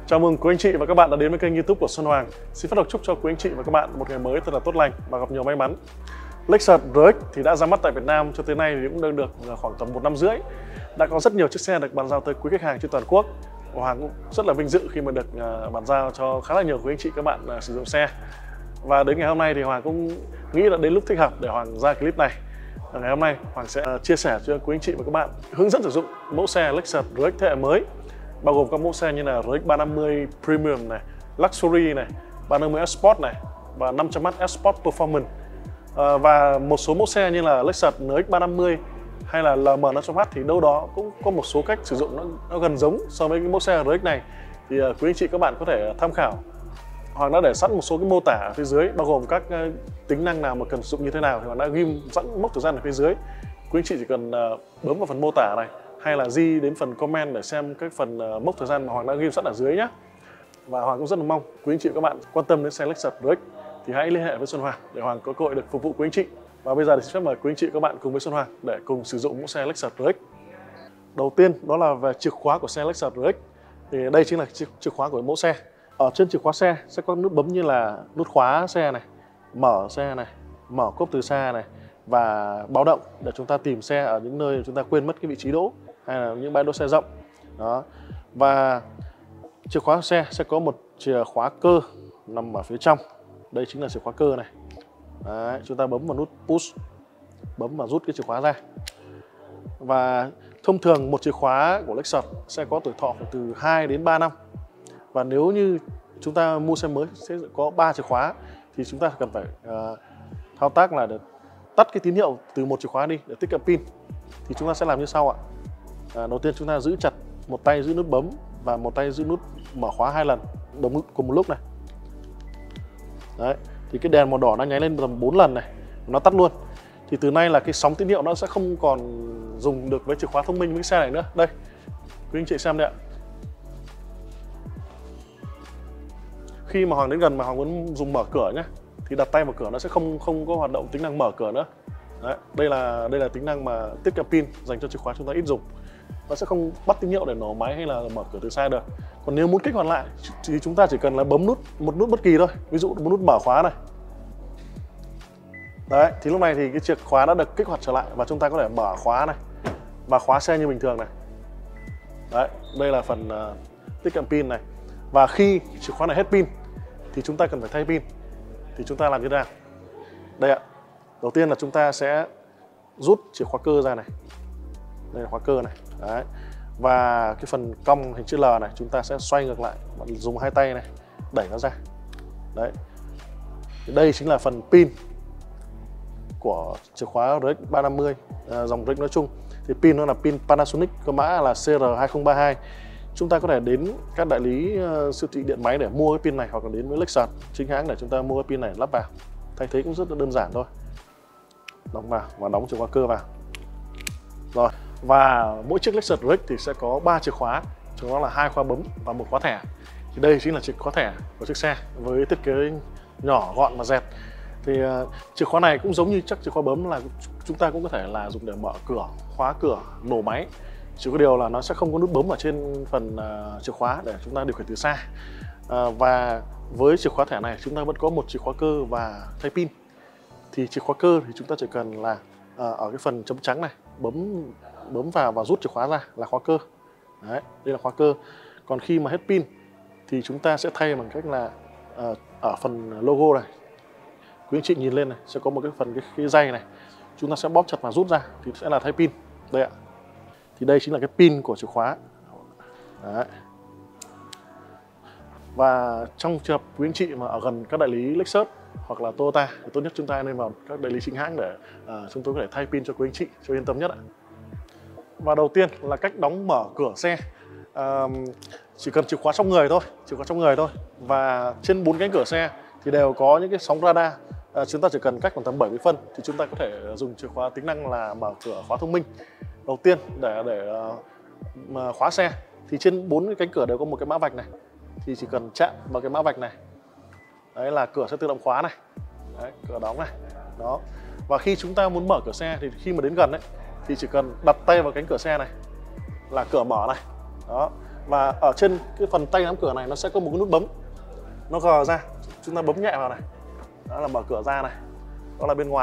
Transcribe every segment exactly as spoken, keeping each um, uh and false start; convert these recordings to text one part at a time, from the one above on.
Chào mừng quý anh chị và các bạn đã đến với kênh YouTube của Xuân Hoàng. Xin phát đầu chúc cho quý anh chị và các bạn một ngày mới thật là tốt lành và gặp nhiều may mắn. Lexus rờ ích thì đã ra mắt tại Việt Nam cho tới nay thì cũng đang được khoảng tầm một năm rưỡi. Đã có rất nhiều chiếc xe được bàn giao tới quý khách hàng trên toàn quốc. Hoàng cũng rất là vinh dự khi mà được bàn giao cho khá là nhiều quý anh chị các bạn sử dụng xe. Và đến ngày hôm nay thì Hoàng cũng nghĩ là đến lúc thích hợp để Hoàng ra clip này. Và ngày hôm nay Hoàng sẽ chia sẻ cho quý anh chị và các bạn hướng dẫn sử dụng mẫu xe Lexus rờ ích thế hệ mới, bao gồm các mẫu xe như là rờ ích ba năm mươi Premium này, Luxury này, ba năm mươi Sport này và năm trăm mát Sport Performance. À, và một số mẫu xe như là Lexus en ích ba năm mươi hay là lờ em năm trăm mát thì đâu đó cũng có một số cách sử dụng nó, nó gần giống so với cái mẫu xe rờ ích này. Thì uh, quý anh chị các bạn có thể tham khảo. Hoàng đã để sẵn một số cái mô tả ở phía dưới, bao gồm các uh, tính năng nào mà cần sử dụng như thế nào thì Hoàng đã ghim sẵn mốc thời gian ở phía dưới. Quý anh chị chỉ cần uh, bấm vào phần mô tả này hay là di đến phần comment để xem các phần uh, mốc thời gian mà Hoàng đã ghim sẵn ở dưới nhé. Và Hoàng cũng rất là mong quý anh chị các bạn quan tâm đến xe Lexus rờ ích thì hãy liên hệ với Xuân Hoàng để Hoàng có cơ hội được phục vụ quý anh chị. Và bây giờ thì xin phép mời quý anh chị các bạn cùng với Xuân Hoàng để cùng sử dụng mẫu xe Lexus rờ ích. Đầu tiên đó là về chìa khóa của xe Lexus rờ ích. Thì đây chính là chìa khóa của mẫu xe. Ở trên chìa khóa xe sẽ có nút bấm như là nút khóa xe này, mở xe này, mở cốp từ xa này và báo động để chúng ta tìm xe ở những nơi chúng ta quên mất cái vị trí đỗ hay là những bãi đỗ xe rộng. Đó. Và chìa khóa xe sẽ có một chìa khóa cơ nằm ở phía trong. Đây chính là chìa khóa cơ này. Đấy, chúng ta bấm vào nút push, bấm và rút cái chìa khóa ra. Và thông thường một chìa khóa của Lexus sẽ có tuổi thọ từ hai đến ba năm. Và nếu như chúng ta mua xe mới sẽ có ba chìa khóa thì chúng ta cần phải uh, thao tác là để tắt cái tín hiệu từ một chìa khóa đi để tiết kiệm pin. Thì chúng ta sẽ làm như sau ạ. À, đầu tiên chúng ta giữ chặt một tay giữ nút bấm và một tay giữ nút mở khóa hai lần đồng cùng một lúc này. Đấy, thì cái đèn màu đỏ nó nháy lên tầm bốn lần này, nó tắt luôn. Thì từ nay là cái sóng tín hiệu nó sẽ không còn dùng được với chìa khóa thông minh với cái xe này nữa. Đây, quý anh chị xem đây ạ. Khi mà Hoàng đến gần mà Hoàng muốn dùng mở cửa nhé, thì đặt tay vào cửa nó sẽ không không có hoạt động tính năng mở cửa nữa. Đấy, đây là đây là tính năng mà tiết kiệm pin dành cho chìa khóa chúng ta ít dùng. Nó sẽ không bắt tín hiệu để nổ máy hay là mở cửa từ xa được. Còn nếu muốn kích hoạt lại thì chúng ta chỉ cần là bấm nút một nút bất kỳ thôi. Ví dụ một nút mở khóa này. Đấy, thì lúc này thì cái chìa khóa đã được kích hoạt trở lại và chúng ta có thể mở khóa này và khóa xe như bình thường này. Đấy, đây là phần uh, tiết kiệm pin này. Và khi chìa khóa này hết pin thì chúng ta cần phải thay pin. Thì chúng ta làm như thế nào? Đây ạ. Đầu tiên là chúng ta sẽ rút chìa khóa cơ ra này. Đây là khóa cơ này. Đấy. Và cái phần cong hình chữ L này chúng ta sẽ xoay ngược lại, dùng hai tay này đẩy nó ra. Đấy. Thì đây chính là phần pin của chìa khóa rờ ích ba năm mươi, à, dòng rờ ích nói chung. Thì pin nó là pin Panasonic, có mã là C R hai không ba hai. Chúng ta có thể đến các đại lý uh, siêu thị điện máy để mua cái pin này, hoặc là đến với Lexus chính hãng để chúng ta mua cái pin này lắp vào. Thay thế cũng rất là đơn giản thôi. Đóng vào và đóng chìa khóa cơ vào. Rồi, và mỗi chiếc Lexus rờ ích thì sẽ có ba chìa khóa, chúng nó là hai khóa bấm và một khóa thẻ. Thì đây chính là chìa khóa thẻ của chiếc xe với thiết kế nhỏ gọn và dẹt. Thì uh, chìa khóa này cũng giống như chắc chìa khóa bấm là chúng ta cũng có thể là dùng để mở cửa, khóa cửa, nổ máy. Chỉ có điều là nó sẽ không có nút bấm ở trên phần uh, chìa khóa để chúng ta điều khiển từ xa. Uh, và với chìa khóa thẻ này chúng ta vẫn có một chìa khóa cơ và thay pin. Thì chìa khóa cơ thì chúng ta chỉ cần là uh, ở cái phần chấm trắng này bấm bấm vào và rút chìa khóa ra là khóa cơ. Đấy, đây là khóa cơ. Còn khi mà hết pin thì chúng ta sẽ thay bằng cách là uh, ở phần logo này, quý anh chị nhìn lên này sẽ có một cái phần cái, cái dây này, chúng ta sẽ bóp chặt và rút ra thì sẽ là thay pin. Đây ạ. Thì đây chính là cái pin của chìa khóa. Đấy. Và trong trường hợp quý anh chị mà ở gần các đại lý Lexus hoặc là Toyota thì tốt nhất chúng ta nên vào các đại lý chính hãng để uh, chúng tôi có thể thay pin cho quý anh chị cho yên tâm nhất ạ. Và đầu tiên là cách đóng mở cửa xe. Uh, chỉ cần chìa khóa trong người thôi, chìa khóa trong người thôi. Và trên bốn cánh cửa xe thì đều có những cái sóng radar. Uh, chúng ta chỉ cần cách khoảng tầm bảy mươi phân thì chúng ta có thể dùng chìa khóa tính năng là mở cửa khóa thông minh. Đầu tiên để để uh, khóa xe thì trên bốn cái cánh cửa đều có một cái mã vạch này. Thì chỉ cần chạm vào cái mã vạch này, đấy là cửa sẽ tự động khóa này. Đấy, cửa đóng này. Đó. Và khi chúng ta muốn mở cửa xe thì khi mà đến gần ấy thì chỉ cần đặt tay vào cánh cửa xe này là cửa mở này. Đó. Và ở trên cái phần tay nắm cửa này nó sẽ có một cái nút bấm, nó gờ ra, chúng ta bấm nhẹ vào này, đó là mở cửa ra này, đó là bên ngoài.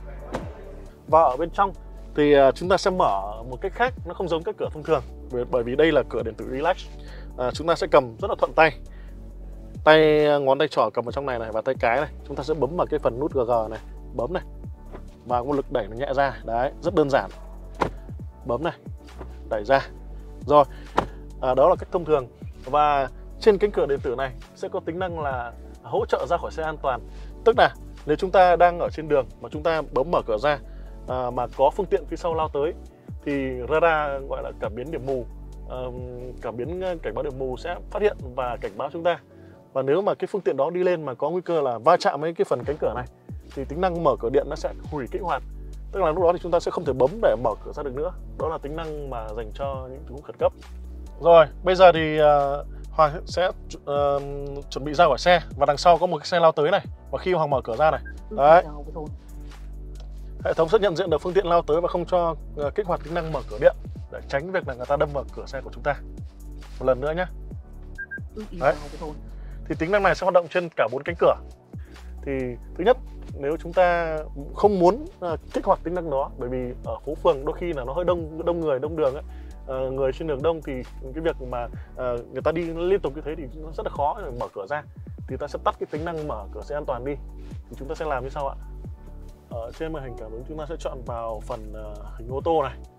Và ở bên trong thì chúng ta sẽ mở một cách khác, nó không giống các cửa thông thường, bởi vì đây là cửa điện tử Relax. À, chúng ta sẽ cầm rất là thuận tay, tay ngón tay trỏ cầm vào trong này này và tay cái này, chúng ta sẽ bấm vào cái phần nút gờ gờ này, bấm này và có lực đẩy nó nhẹ ra, đấy, rất đơn giản, bấm này, đẩy ra, rồi, à, đó là cách thông thường. Và trên cánh cửa điện tử này sẽ có tính năng là hỗ trợ ra khỏi xe an toàn, tức là nếu chúng ta đang ở trên đường mà chúng ta bấm mở cửa ra à, mà có phương tiện phía sau lao tới thì radar gọi là cảm biến điểm mù, uh, cảm biến cảnh báo điểm mù sẽ phát hiện và cảnh báo chúng ta. Và nếu mà cái phương tiện đó đi lên mà có nguy cơ là va chạm với cái phần cánh cửa này thì tính năng mở cửa điện nó sẽ hủy kích hoạt, tức là lúc đó thì chúng ta sẽ không thể bấm để mở cửa ra được nữa. Đó là tính năng mà dành cho những tình huống khẩn cấp. Rồi bây giờ thì uh, Hoàng sẽ uh, chuẩn bị ra khỏi xe và đằng sau có một cái xe lao tới này, và khi Hoàng mở cửa ra này, đấy, hệ thống sẽ nhận diện được phương tiện lao tới và không cho uh, kích hoạt tính năng mở cửa điện để tránh việc là người ta đâm vào cửa xe của chúng ta. Một lần nữa nhé. Đấy. Thì tính năng này sẽ hoạt động trên cả bốn cánh cửa. Thì thứ nhất, nếu chúng ta không muốn uh, kích hoạt tính năng đó, bởi vì ở phố phường đôi khi là nó hơi đông đông người, đông đường ấy, uh, người trên đường đông thì cái việc mà uh, người ta đi liên tục như thế thì nó rất là khó để mở cửa ra. Thì ta sẽ tắt cái tính năng mở cửa xe an toàn đi. Thì chúng ta sẽ làm như sau ạ. Ở trên màn hình cảm ứng chúng ta sẽ chọn vào phần uh, hình ô tô này,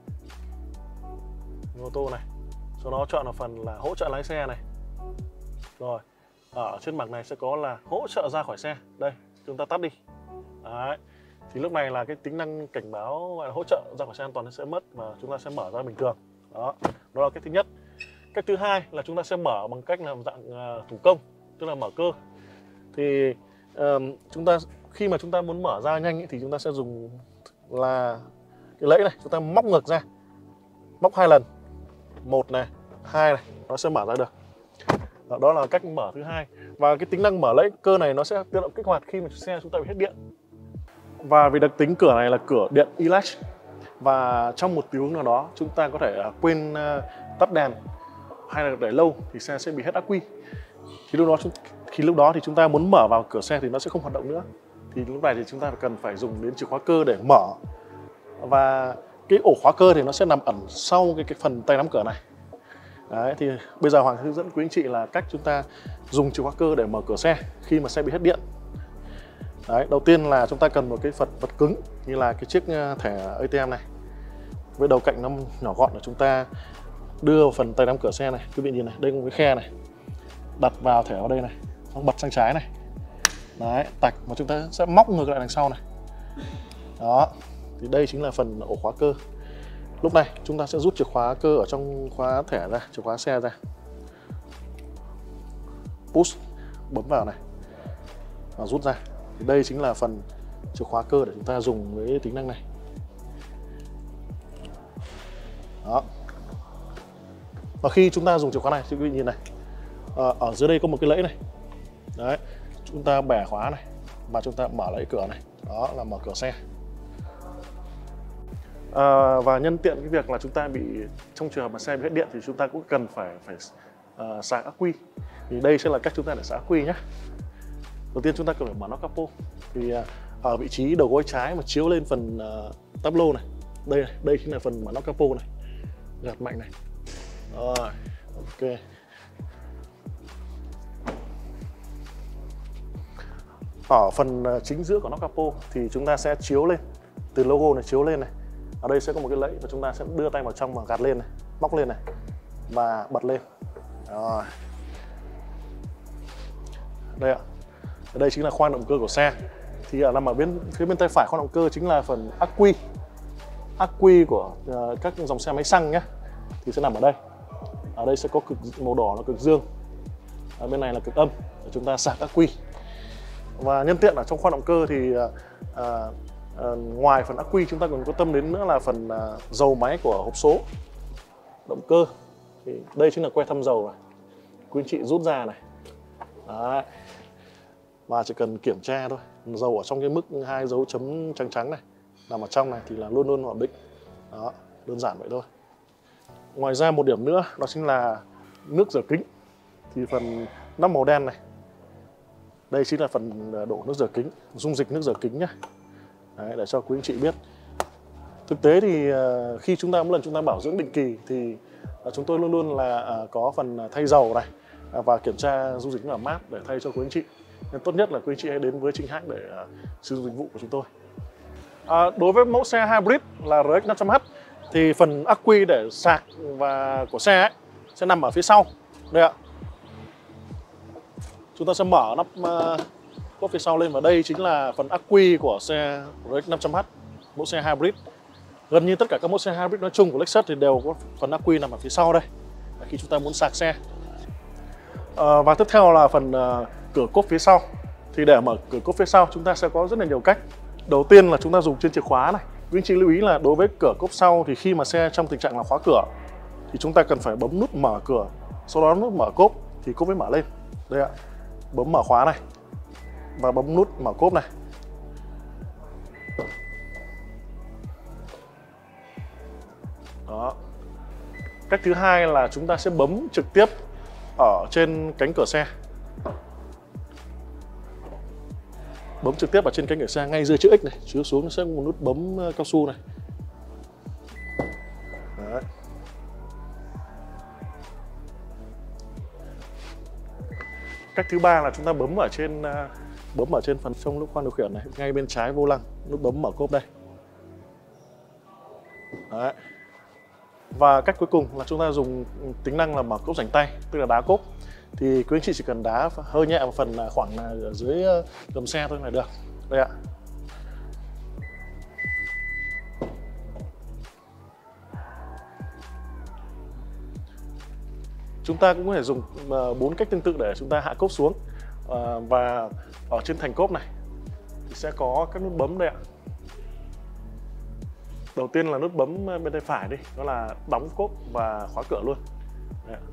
hình ô tô này, sau đó chọn vào phần là hỗ trợ lái xe này. Rồi ở trên bảng này sẽ có là hỗ trợ ra khỏi xe, đây chúng ta tắt đi. Đấy. Thì lúc này là cái tính năng cảnh báo gọi là hỗ trợ ra khỏi xe an toàn nó sẽ mất và chúng ta sẽ mở ra bình thường. Đó, đó là cái thứ nhất. Cách thứ hai là chúng ta sẽ mở bằng cách làm dạng uh, thủ công, tức là mở cơ. Thì uh, chúng ta khi mà chúng ta muốn mở ra nhanh ý, thì chúng ta sẽ dùng là cái lẫy này, chúng ta móc ngược ra, móc hai lần, một này, hai này, nó sẽ mở ra được. Đó, đó là cách mở thứ hai. Và cái tính năng mở lẫy cơ này nó sẽ tự động kích hoạt khi mà xe chúng ta bị hết điện. Và vì đặc tính cửa này là cửa điện e-latch, và trong một tình huống nào đó chúng ta có thể quên uh, tắt đèn hay là để lâu thì xe sẽ bị hết ắc quy. Thì lúc đó khi lúc đó thì chúng ta muốn mở vào cửa xe thì nó sẽ không hoạt động nữa. Thì lúc này thì chúng ta cần phải dùng đến chìa khóa cơ để mở. Và cái ổ khóa cơ thì nó sẽ nằm ẩn sau cái, cái phần tay nắm cửa này. Đấy, thì bây giờ Hoàng hướng dẫn quý anh chị là cách chúng ta dùng chìa khóa cơ để mở cửa xe khi mà xe bị hết điện. Đấy, đầu tiên là chúng ta cần một cái vật vật cứng như là cái chiếc thẻ a tê em này với đầu cạnh nó nhỏ gọn để chúng ta đưa vào phần tay nắm cửa xe này. Quý vị nhìn này, đây có một cái khe này, đặt vào thẻ vào đây này, xong bật sang trái này. Đấy, tạch mà chúng ta sẽ móc ngược lại đằng sau này. Đó, thì đây chính là phần ổ khóa cơ. Lúc này chúng ta sẽ rút chìa khóa cơ ở trong khóa thẻ ra, chìa khóa xe ra, push, bấm vào này và rút ra. Thì đây chính là phần chìa khóa cơ để chúng ta dùng với tính năng này. Đó. Và khi chúng ta dùng chìa khóa này thì quý vị nhìn này, ở, ở dưới đây có một cái lẫy này. Đấy, chúng ta bẻ khóa này và chúng ta mở lẫy cửa này. Đó là mở cửa xe. À, và nhân tiện cái việc là chúng ta bị trong trường hợp mà xe bị hết điện thì chúng ta cũng cần phải phải uh, sạc ắc quy. Thì đây sẽ là cách chúng ta để sạc ắc quy nhé. Đầu tiên chúng ta cần phải mở nắp capo. Thì uh, ở vị trí đầu gối trái mà chiếu lên phần uh, táp lô này, đây này, đây chính là phần mở nắp capo này. Gạt mạnh này. Rồi, ok. Ở phần chính giữa của nắp capo thì chúng ta sẽ chiếu lên, từ logo này chiếu lên này. Ở đây sẽ có một cái lẫy và chúng ta sẽ đưa tay vào trong và gạt lên này, móc lên này và bật lên. Rồi. Đây ạ. Ở đây chính là khoang động cơ của xe. Thì ở nằm ở bên phía bên tay phải khoang động cơ chính là phần ắc quy. Ắc quy của uh, các dòng xe máy xăng nhé. Thì sẽ nằm ở đây. Ở đây sẽ có cực màu đỏ là cực dương. Ở bên này là cực âm để chúng ta sạc ắc quy. Và nhân tiện ở trong khoang động cơ thì uh, uh, uh, ngoài phần ắc quy chúng ta còn quan tâm đến nữa là phần uh, dầu máy của hộp số động cơ. Thì đây chính là que thăm dầu này. Quý anh chị rút ra này. Đấy. Và chỉ cần kiểm tra thôi, dầu ở trong cái mức hai dấu chấm trắng trắng này nằm ở trong này thì là luôn luôn ổn định. Đó, đơn giản vậy thôi. Ngoài ra một điểm nữa đó chính là nước rửa kính. Thì phần nắp màu đen này, đây chính là phần đổ nước rửa kính, dung dịch nước rửa kính nhá. Đấy, để cho quý anh chị biết. Thực tế thì khi chúng ta mỗi lần chúng ta bảo dưỡng định kỳ thì chúng tôi luôn luôn là có phần thay dầu này và kiểm tra dung dịch nước làm mát để thay cho quý anh chị. Nên tốt nhất là quý anh chị hãy đến với Trinh Hãng để sử dụng dịch vụ của chúng tôi. À, đối với mẫu xe hybrid là R X năm trăm H thì phần ắc quy để sạc và của xe ấy sẽ nằm ở phía sau. Đây ạ. Chúng ta sẽ mở nắp uh, cốp phía sau lên và đây chính là phần ắc quy của xe R X năm trăm H, mẫu xe hybrid. Gần như tất cả các mẫu xe hybrid nói chung của Lexus thì đều có phần ắc quy nằm ở phía sau đây khi chúng ta muốn sạc xe. À, và tiếp theo là phần uh, cửa cốp phía sau. Thì để mở cửa cốp phía sau chúng ta sẽ có rất là nhiều cách. Đầu tiên là chúng ta dùng trên chìa khóa này. Quý anh chị lưu ý là đối với cửa cốp sau thì khi mà xe trong tình trạng là khóa cửa thì chúng ta cần phải bấm nút mở cửa, sau đó nút mở cốp thì cốp mới mở lên. Đây ạ. Bấm mở khóa này và bấm nút mở cốp này. Đó. Cách thứ hai là chúng ta sẽ bấm trực tiếp ở trên cánh cửa xe. Bấm trực tiếp ở trên cánh cửa xe ngay dưới chữ X này, chứa xuống sẽ có một nút bấm cao su này. Đấy. Cách thứ ba là chúng ta bấm ở trên bấm ở trên phần trong lúc khoang điều khiển này, ngay bên trái vô lăng, nút bấm mở cốp đây. Đấy. Và cách cuối cùng là chúng ta dùng tính năng là mở cốp rảnh tay, tức là đá cốp. Thì quý anh chị chỉ cần đá hơi nhẹ vào phần khoảng ở dưới gầm xe thôi là được. Đây ạ. Chúng ta cũng có thể dùng bốn cách tương tự để chúng ta hạ cốp xuống. Và ở trên thành cốp này thì sẽ có các nút bấm đây ạ. Đầu tiên là nút bấm bên tay phải đi, đó là đóng cốp và khóa cửa luôn. Đây ạ.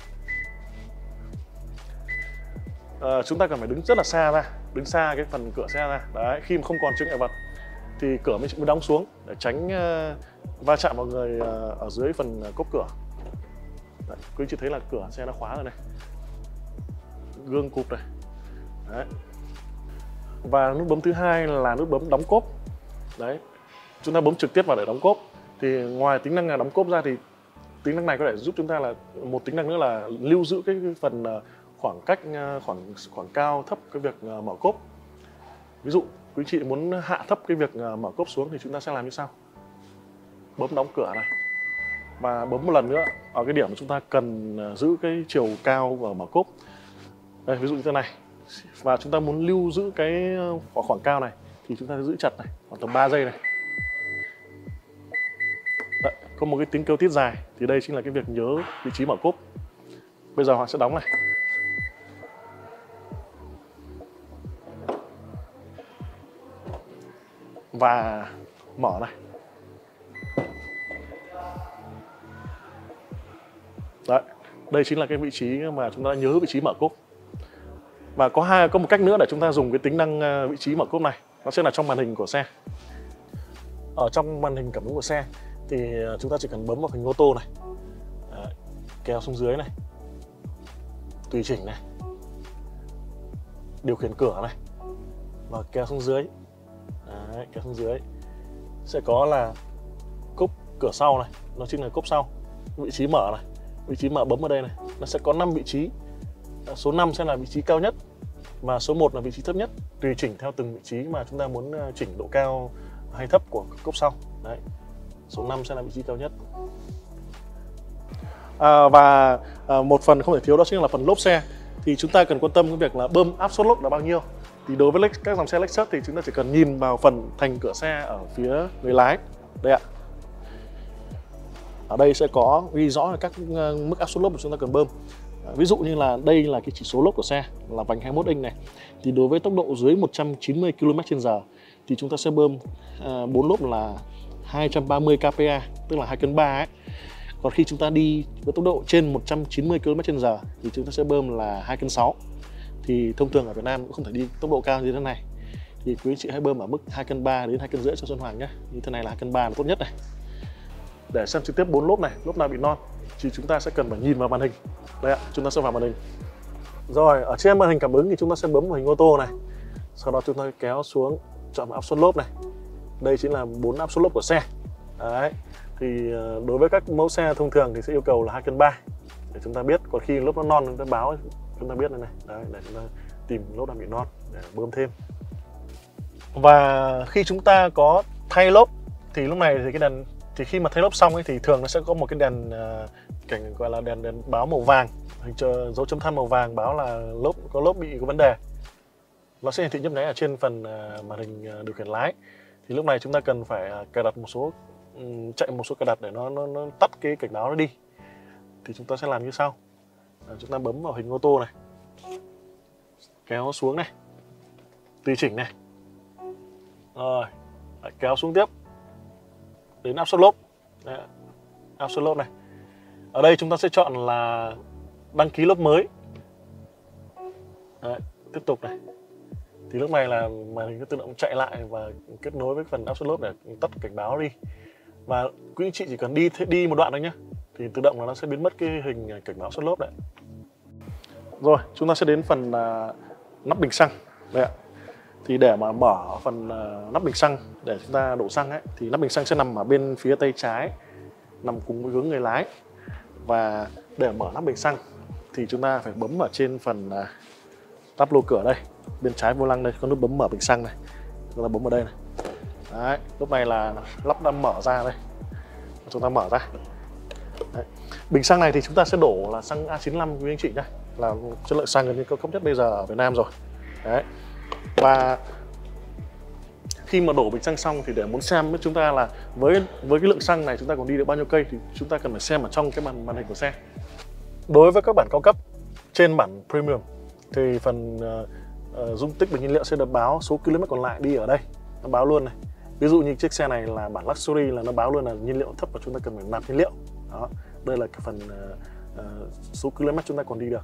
À, chúng ta cần phải đứng rất là xa ra, đứng xa cái phần cửa xe ra. Đấy, khi mà không còn chướng ngại vật thì cửa mới đóng xuống để tránh uh, va chạm vào người uh, ở dưới phần uh, cốp cửa. Đấy, quý anh chị thấy là cửa xe đã khóa rồi này, gương cụp này. Đấy. Và nút bấm thứ hai là nút bấm đóng cốp. Đấy, chúng ta bấm trực tiếp vào để đóng cốp. Thì ngoài tính năng là đóng cốp ra thì tính năng này có thể giúp chúng ta là một tính năng nữa là lưu giữ cái phần uh, khoảng cách khoảng khoảng cao thấp cái việc mở cốp. Ví dụ quý chị muốn hạ thấp cái việc mở cốp xuống thì chúng ta sẽ làm như sau. Bấm đóng cửa này và bấm một lần nữa ở cái điểm mà chúng ta cần giữ cái chiều cao của mở cốp. Đây, ví dụ như thế này. Và chúng ta muốn lưu giữ cái khoảng khoảng cao này thì chúng ta sẽ giữ chặt này khoảng tầm ba giây này. Đấy, có một cái tiếng kêu tiết dài thì đây chính là cái việc nhớ vị trí mở cốp. Bây giờ họ sẽ đóng này. Và mở này. Đấy, đây chính là cái vị trí mà chúng ta nhớ vị trí mở cốp. Và có hai có một cách nữa để chúng ta dùng cái tính năng vị trí mở cốp này, nó sẽ là trong màn hình của xe. Ở trong màn hình cảm ứng của xe thì chúng ta chỉ cần bấm vào phanh ô tô này. Đấy, kéo xuống dưới này. Tùy chỉnh này. Điều khiển cửa này. Và kéo xuống dưới. Đấy, kéo xuống dưới sẽ có là cốp cửa sau này, nó chính là cốp sau, vị trí mở này, vị trí mở bấm ở đây này, nó sẽ có năm vị trí. Số năm sẽ là vị trí cao nhất và số một là vị trí thấp nhất, tùy chỉnh theo từng vị trí mà chúng ta muốn chỉnh độ cao hay thấp của cốp sau. Đấy, số năm sẽ là vị trí cao nhất. À, và à, một phần không thể thiếu đó chính là phần lốp xe. Thì chúng ta cần quan tâm cái việc là bơm áp suất lốp là bao nhiêu. Thì đối với các dòng xe Lexus thì chúng ta chỉ cần nhìn vào phần thành cửa xe ở phía người lái. Đây ạ. Ở đây sẽ có ghi rõ là các mức áp suất lốp mà chúng ta cần bơm. Ví dụ như là đây là cái chỉ số lốp của xe là vành hai mươi mốt inch này. Thì đối với tốc độ dưới một trăm chín mươi ki lô mét trên giờ thì chúng ta sẽ bơm bốn lốp là hai trăm ba mươi ki pê a, tức là hai cân ba ấy. Còn khi chúng ta đi với tốc độ trên một trăm chín mươi ki lô mét trên giờ thì chúng ta sẽ bơm là hai cân sáu. Thì thông thường ở Việt Nam cũng không thể đi tốc độ cao như thế này. Thì quý anh chị hãy bơm ở mức hai cân ba đến hai cân rưỡi cho Xuân Hoàng nhé. Như thế này là hai cân ba là tốt nhất này. Để xem trực tiếp bốn lốp này, lốp nào bị non thì chúng ta sẽ cần phải nhìn vào màn hình. Đây ạ, chúng ta sẽ vào màn hình. Rồi, ở trên màn hình cảm ứng thì chúng ta sẽ bấm vào hình ô tô này. Sau đó chúng ta kéo xuống, chọn áp suất lốp này. Đây chính là bốn áp suất lốp của xe. Đấy. Thì đối với các mẫu xe thông thường thì sẽ yêu cầu là hai cân ba để chúng ta biết. Còn khi lốp nó non chúng ta báo chúng ta biết đây này. Đấy, để chúng ta tìm lốp đang bị non để bơm thêm. Và khi chúng ta có thay lốp thì lúc này thì cái đèn thì khi mà thay lốp xong ấy thì thường nó sẽ có một cái đèn uh, cảnh gọi là đèn đèn báo màu vàng, hình chờ dấu chấm than màu vàng báo là lốp có lốp bị có vấn đề. Nó sẽ hiển thị nhấp nháy ở trên phần uh, màn hình uh, điều khiển lái. Thì lúc này chúng ta cần phải uh, cài đặt một số um, chạy một số cài đặt để nó, nó nó tắt cái cảnh báo nó đi. Thì chúng ta sẽ làm như sau. Uh, chúng ta bấm vào hình ô tô này, kéo xuống này, tùy chỉnh này, rồi lại kéo xuống tiếp đến áp suất lốp. Đấy, áp suất lốp này. Ở đây chúng ta sẽ chọn là đăng ký lốp mới. Đấy, tiếp tục này. Thì lúc này là màn hình tự động chạy lại và kết nối với phần áp suất lốp để tắt cảnh báo đi. Và quý anh chị chỉ cần đi đi một đoạn thôi nhé, thì tự động là nó sẽ biến mất cái hình cảnh báo áp suất lốp đấy. Rồi, chúng ta sẽ đến phần uh, nắp bình xăng. Đây ạ. Thì để mà mở phần uh, nắp bình xăng để chúng ta đổ xăng ấy, thì nắp bình xăng sẽ nằm ở bên phía tay trái, nằm cùng với hướng người lái. Và để mở nắp bình xăng thì chúng ta phải bấm ở trên phần uh, táp lô cửa đây, bên trái vô lăng đây có nút bấm mở bình xăng này, chúng ta bấm vào đây này. Đấy, lúc này là lắp đã mở ra đây, chúng ta mở ra. Đấy. Bình xăng này thì chúng ta sẽ đổ là xăng A chín mươi lăm quý anh chị nhé, là chất lượng xăng gần như cao cấp nhất bây giờ ở Việt Nam rồi. Đấy. Và khi mà đổ bình xăng xong thì để muốn xem với chúng ta là với với cái lượng xăng này chúng ta còn đi được bao nhiêu cây thì chúng ta cần phải xem ở trong cái màn màn hình của xe. Đối với các bản cao cấp trên bản Premium thì phần uh, uh, dung tích bình nhiên liệu sẽ được báo số km còn lại đi ở đây, nó báo luôn này. Ví dụ như chiếc xe này là bản Luxury là nó báo luôn là nhiên liệu thấp và chúng ta cần phải nạp nhiên liệu. Đó, đây là cái phần uh, uh, số km chúng ta còn đi được.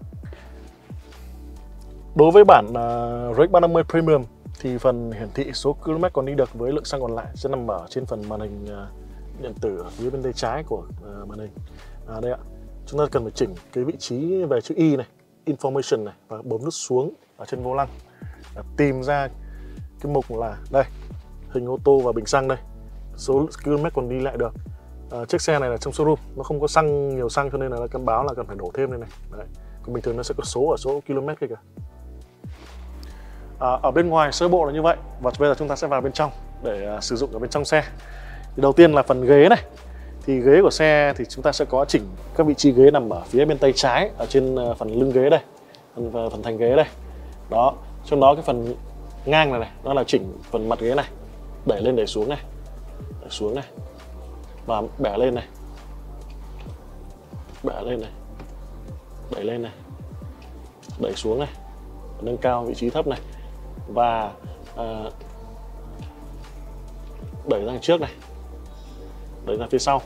Đối với bản uh, R X ba năm mươi Premium thì phần hiển thị số km còn đi được với lượng xăng còn lại sẽ nằm ở trên phần màn hình uh, điện tử ở phía bên tay trái của uh, màn hình. À, đây ạ. Chúng ta cần phải chỉnh cái vị trí về chữ Y này, Information này, và bấm nút xuống ở trên vô lăng để tìm ra cái mục là đây, hình ô tô và bình xăng đây, số km còn đi lại được. À, chiếc xe này là trong showroom, nó không có xăng nhiều xăng cho nên là nó cần báo là cần phải đổ thêm đây này. Đấy. Còn bình thường nó sẽ có số ở số km kia kìa. À, ở bên ngoài sơ bộ là như vậy, và bây giờ chúng ta sẽ vào bên trong để uh, sử dụng ở bên trong xe. Thì đầu tiên là phần ghế này. Thì ghế của xe thì chúng ta sẽ có chỉnh các vị trí ghế nằm ở phía bên tay trái ở trên uh, phần lưng ghế đây, phần, phần thành ghế đây. Đó, trong đó cái phần ngang này này, đó là chỉnh phần mặt ghế này, đẩy lên đẩy xuống này, đẩy xuống này, và bẻ lên này, bẻ lên này, đẩy lên này, đẩy xuống này, nâng cao vị trí thấp này, và uh, đẩy ra trước này, đẩy ra phía sau.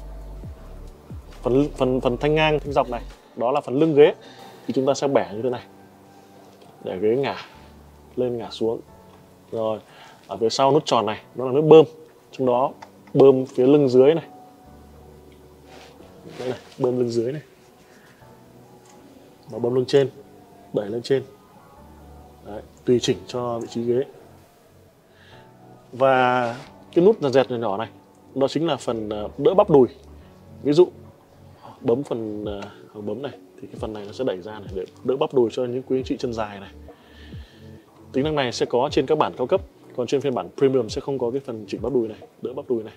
Phần phần phần thanh ngang thanh dọc này, đó là phần lưng ghế, thì chúng ta sẽ bẻ như thế này để ghế ngả lên ngả xuống. Rồi ở phía sau nút tròn này, đó là nút bơm, trong đó bơm phía lưng dưới này, đây này, bơm lưng dưới này, và bơm lưng trên, đẩy lên trên. Đấy, tùy chỉnh cho vị trí ghế. Và cái nút dẹt nhỏ nhỏ này, đó chính là phần đỡ bắp đùi. Ví dụ bấm phần uh, bấm này thì cái phần này nó sẽ đẩy ra này để đỡ bắp đùi cho những quý anh chị chân dài này. Tính năng này sẽ có trên các bản cao cấp, còn trên phiên bản Premium sẽ không có cái phần chỉnh bắp đùi này, đỡ bắp đùi này.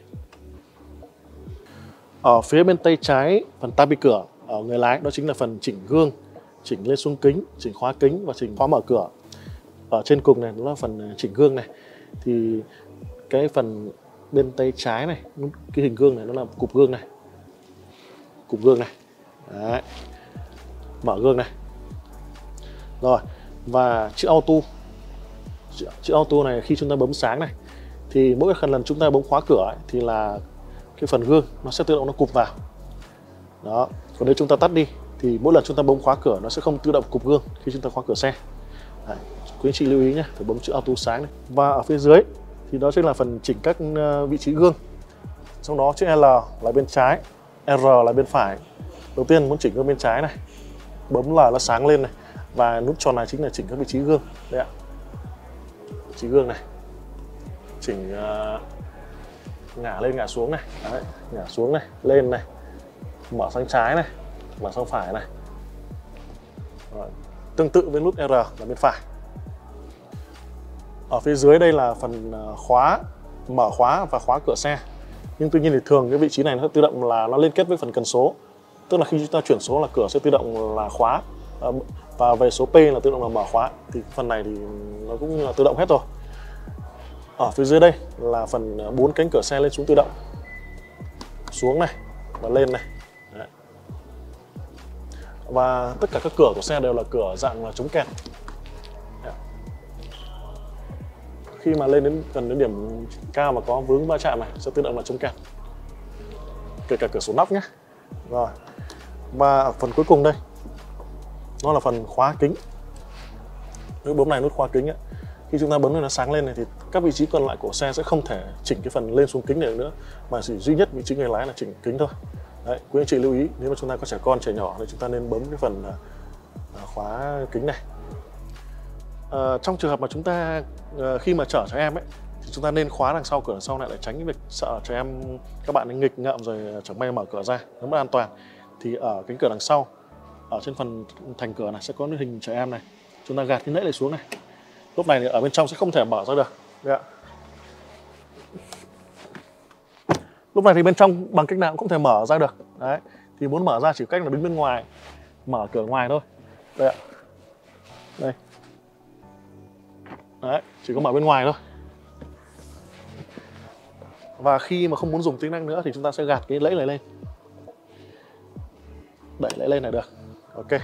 Ở phía bên tay trái, phần tabi cửa ở người lái, đó chính là phần chỉnh gương, chỉnh lên xuống kính, chỉnh khóa kính và chỉnh khóa mở cửa. Ở trên cùng này nó là phần chỉnh gương này. Thì cái phần bên tay trái này, cái hình gương này nó là cụp gương này, cụp gương này. Đấy. Mở gương này. Rồi, và chữ auto, chữ, chữ auto này khi chúng ta bấm sáng này thì mỗi lần chúng ta bấm khóa cửa ấy, thì là cái phần gương nó sẽ tự động nó cụp vào. Đó. Còn nếu chúng ta tắt đi thì mỗi lần chúng ta bấm khóa cửa nó sẽ không tự động cụp gương khi chúng ta khóa cửa xe. Đấy. Quý anh chị lưu ý nhé, phải bấm chữ auto sáng này. Và ở phía dưới thì đó chính là phần chỉnh các vị trí gương. Trong đó chữ L là bên trái, R là bên phải, Đầu tiên muốn chỉnh gương bên trái này, bấm là nó sáng lên này, và nút tròn này chính là chỉnh các vị trí gương đấy ạ. Vị trí gương này, chỉnh uh, ngả lên ngả xuống này, đấy, ngả xuống này, lên này, mở sang trái này, mở sang phải này. Rồi. Tương tự với nút R là bên phải. Ở phía dưới đây là phần khóa, mở khóa và khóa cửa xe. Nhưng tuy nhiên thì thường cái vị trí này nó tự động là nó liên kết với phần cần số. Tức là khi chúng ta chuyển số là cửa sẽ tự động là khóa, và về số P là tự động là mở khóa. Thì phần này thì nó cũng là tự động hết rồi. Ở phía dưới đây là phần bốn cánh cửa xe lên xuống tự động, xuống này và lên này. Đấy. Và tất cả các cửa của xe đều là cửa dạng là chống kẹt. Đấy. Khi mà lên đến gần đến điểm cao mà có vướng va chạm này sẽ tự động là chống kẹt, kể cả cửa sổ nóc nhé. Rồi. Và ở phần cuối cùng đây nó là phần khóa kính. Nút bấm này nút khóa kính ấy. Khi chúng ta bấm nó sáng lên này thì các vị trí còn lại của xe sẽ không thể chỉnh cái phần lên xuống kính này nữa, mà chỉ duy nhất vị trí người lái là chỉnh kính thôi. Đấy, quý anh chị lưu ý, nếu mà chúng ta có trẻ con trẻ nhỏ thì chúng ta nên bấm cái phần uh, khóa kính này. Uh, trong trường hợp mà chúng ta uh, khi mà chở trẻ em ấy thì chúng ta nên khóa đằng sau, cửa đằng sau lại để tránh cái việc sợ trẻ em các bạn ấy nghịch ngợm rồi chẳng may mở cửa ra nó mất an toàn. Thì ở cánh cửa đằng sau, ở trên phần thành cửa này sẽ có cái hình trẻ em này, chúng ta gạt cái nẫy này xuống này. Lúc này thì ở bên trong sẽ không thể mở ra được. Đấy ạ. Lúc này thì bên trong bằng cách nào cũng không thể mở ra được. Đấy. Thì muốn mở ra chỉ cách là đứng bên ngoài, mở cửa ngoài thôi. Đây ạ. Đây. Đấy, chỉ có mở bên ngoài thôi. Và khi mà không muốn dùng tính năng nữa thì chúng ta sẽ gạt cái lẫy này lên, đẩy lẫy lên này được. Ok.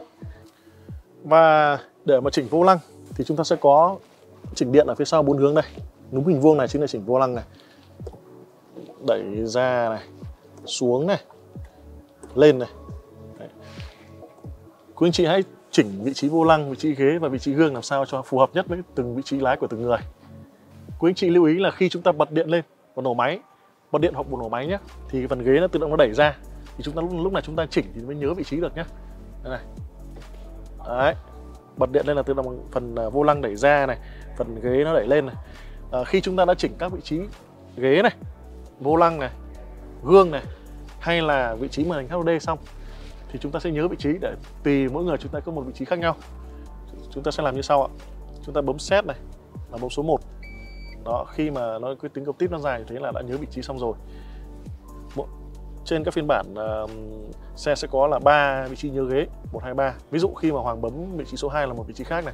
Và để mà chỉnh vô lăng thì chúng ta sẽ có chỉnh điện ở phía sau bốn hướng đây. Núm hình vuông này chính là chỉnh vô lăng này. Đẩy ra này, xuống này, lên này. Đấy. Quý anh chị hãy chỉnh vị trí vô lăng, vị trí ghế và vị trí gương làm sao cho phù hợp nhất với từng vị trí lái của từng người. Quý anh chị lưu ý là khi chúng ta bật điện lên và nổ máy, bật điện hoặc bật nổ máy nhé, thì phần ghế nó tự động nó đẩy ra. Thì chúng ta lúc, lúc này chúng ta chỉnh thì mới nhớ vị trí được nhé. Đây này. Đấy. Bật điện lên là tự động phần vô lăng đẩy ra này, phần ghế nó đẩy lên này. À, khi chúng ta đã chỉnh các vị trí ghế này, vô lăng này, gương này, hay là vị trí màn hình hát o đê xong thì chúng ta sẽ nhớ vị trí, để tùy mỗi người chúng ta có một vị trí khác nhau. Chúng ta sẽ làm như sau ạ. Chúng ta bấm set này là bấm số một. Đó, khi mà nó cái tính công tiếp nó dài thế là đã nhớ vị trí xong rồi. Trên các phiên bản uh, xe sẽ có là ba vị trí nhớ ghế, một, hai, ba. Ví dụ khi mà Hoàng bấm vị trí số hai là một vị trí khác này,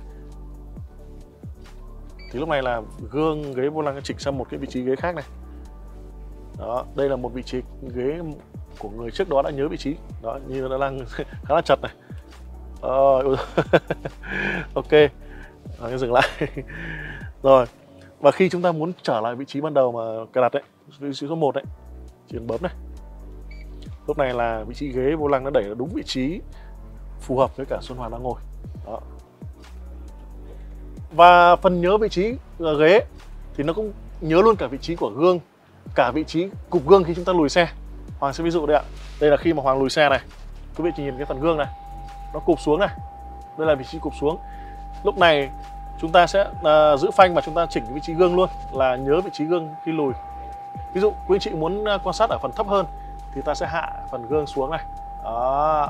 thì lúc này là gương ghế vô lăng chỉnh sang một cái vị trí ghế khác này. Đó, đây là một vị trí ghế của người trước đó đã nhớ vị trí. Đó, như nó đang khá là chật này. Rồi, ok, rồi, dừng lại. Rồi, và khi chúng ta muốn trở lại vị trí ban đầu mà cài đặt đấy, vị trí số một đấy, chỉ cần bấm này. Lúc này là vị trí ghế vô lăng nó đẩy nó đúng vị trí phù hợp với cả Xuân Hoàng đang ngồi. Đó. Và phần nhớ vị trí ghế thì nó cũng nhớ luôn cả vị trí của gương, cả vị trí cụp gương khi chúng ta lùi xe. Hoàng sẽ ví dụ đây ạ. Đây là khi mà Hoàng lùi xe này, quý vị chỉ nhìn cái phần gương này, nó cụp xuống này. Đây là vị trí cụp xuống. Lúc này chúng ta sẽ uh, giữ phanh và chúng ta chỉnh cái vị trí gương luôn, là nhớ vị trí gương khi lùi. Ví dụ quý anh chị muốn uh, quan sát ở phần thấp hơn thì ta sẽ hạ phần gương xuống này. Đó.